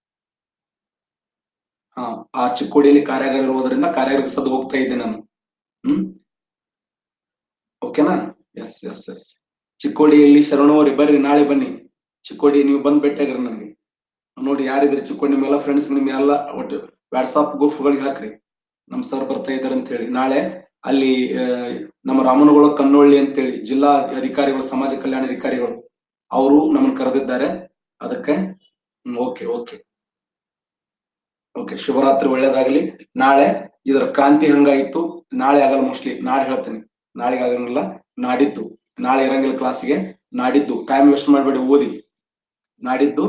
ಹಾ ಆ ಚಿಕ್ಕೋಡಿಯಲ್ಲಿ ಕಾರ್ಯಾಗಾರ ಇರುವುದರಿಂದ ಕಾರ್ಯಾಗಾರಕ್ಕೆ ಸದ್ದು ಹೋಗ್ತಾ ಇದ್ದೆ ನಾನು. ಹ್ಮ್ ಓಕೆನಾ? ಎಸ್ ಎಸ್ ಎಸ್ ಚಿಕ್ಕೋಡಿಯಲ್ಲಿ ಶರಣವ್ರಿ, ಬರ್ರಿ ನಾಳೆ ಬನ್ನಿ. ಚಿಕ್ಕೋಡಿ ನೀವು ಬಂದ್ ಭೇಟಿಯಾಗ್ರಿ ನನಗೆ. ನೋಡಿ ಯಾರಿದ್ರಿ ಚಿಕ್ಕೋಡಿ, ನಿಮ್ಮೆಲ್ಲ ಫ್ರೆಂಡ್ಸ್ ನಿಮ್ಗೆಲ್ಲ ಒಟ್ಟು ವಾಟ್ಸಾಪ್ ಗ್ರೂಪ್ಗಳಿಗೆ ಹಾಕ್ರಿ, ನಮ್ ಸರ್ ಬರ್ತಾ ಇದಾರೆ ಅಂತ ಹೇಳಿ. ನಾಳೆ ಅಲ್ಲಿ ನಮ್ಮ ರಾಮನಗೌಡ ಕನ್ನೊಳ್ಳಿ ಅಂತೇಳಿ ಜಿಲ್ಲಾ ಅಧಿಕಾರಿಗಳು, ಸಮಾಜ ಕಲ್ಯಾಣ ಅಧಿಕಾರಿಗಳು, ಅವರು ನಮ್ಮನ್ನು ಕರೆದಿದ್ದಾರೆ. ಅದಕ್ಕೆ ಓಕೆ ಓಕೆ ಓಕೆ ಶುಭರಾತ್ರಿ, ಒಳ್ಳೇದಾಗ್ಲಿ. ನಾಳೆ ಇದರ ಕ್ರಾಂತಿ ಹಂಗಾಯಿತು. ನಾಳೆ ಆಗಲ್ಲ, ಮೋಸ್ಟ್ಲಿ ನಾಳೆ ಹೇಳ್ತೇನೆ. ನಾಳೆಗೆ ಆಗಂಗಿಲ್ಲ, ನಾಡಿದ್ದು. ನಾಳೆ ಇರಂಗಿಲ್ಲ ಕ್ಲಾಸಿಗೆ, ನಾಡಿದ್ದು. ಟೈಮ್ ವೇಸ್ಟ್ ಮಾಡ್ಬೇಡಿ, ಓದಿ. ನಾಡಿದ್ದು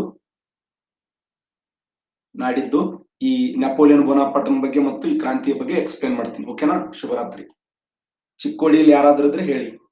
ನಾಡಿದ್ದು ಈ ನೆಪೋಲಿಯನ್ ಬೋನಾಪಾರ್ಟನ್ ಬಗ್ಗೆ ಮತ್ತು ಈ ಕ್ರಾಂತಿಯ ಬಗ್ಗೆ ಎಕ್ಸ್ಪ್ಲೇನ್ ಮಾಡ್ತೀನಿ. ಓಕೆನಾ? ಶುಭರಾತ್ರಿ. ಚಿಕ್ಕೋಡಿಯಲ್ಲಿ ಯಾರಾದ್ರೂ ಇದ್ರೆ ಹೇಳಿ.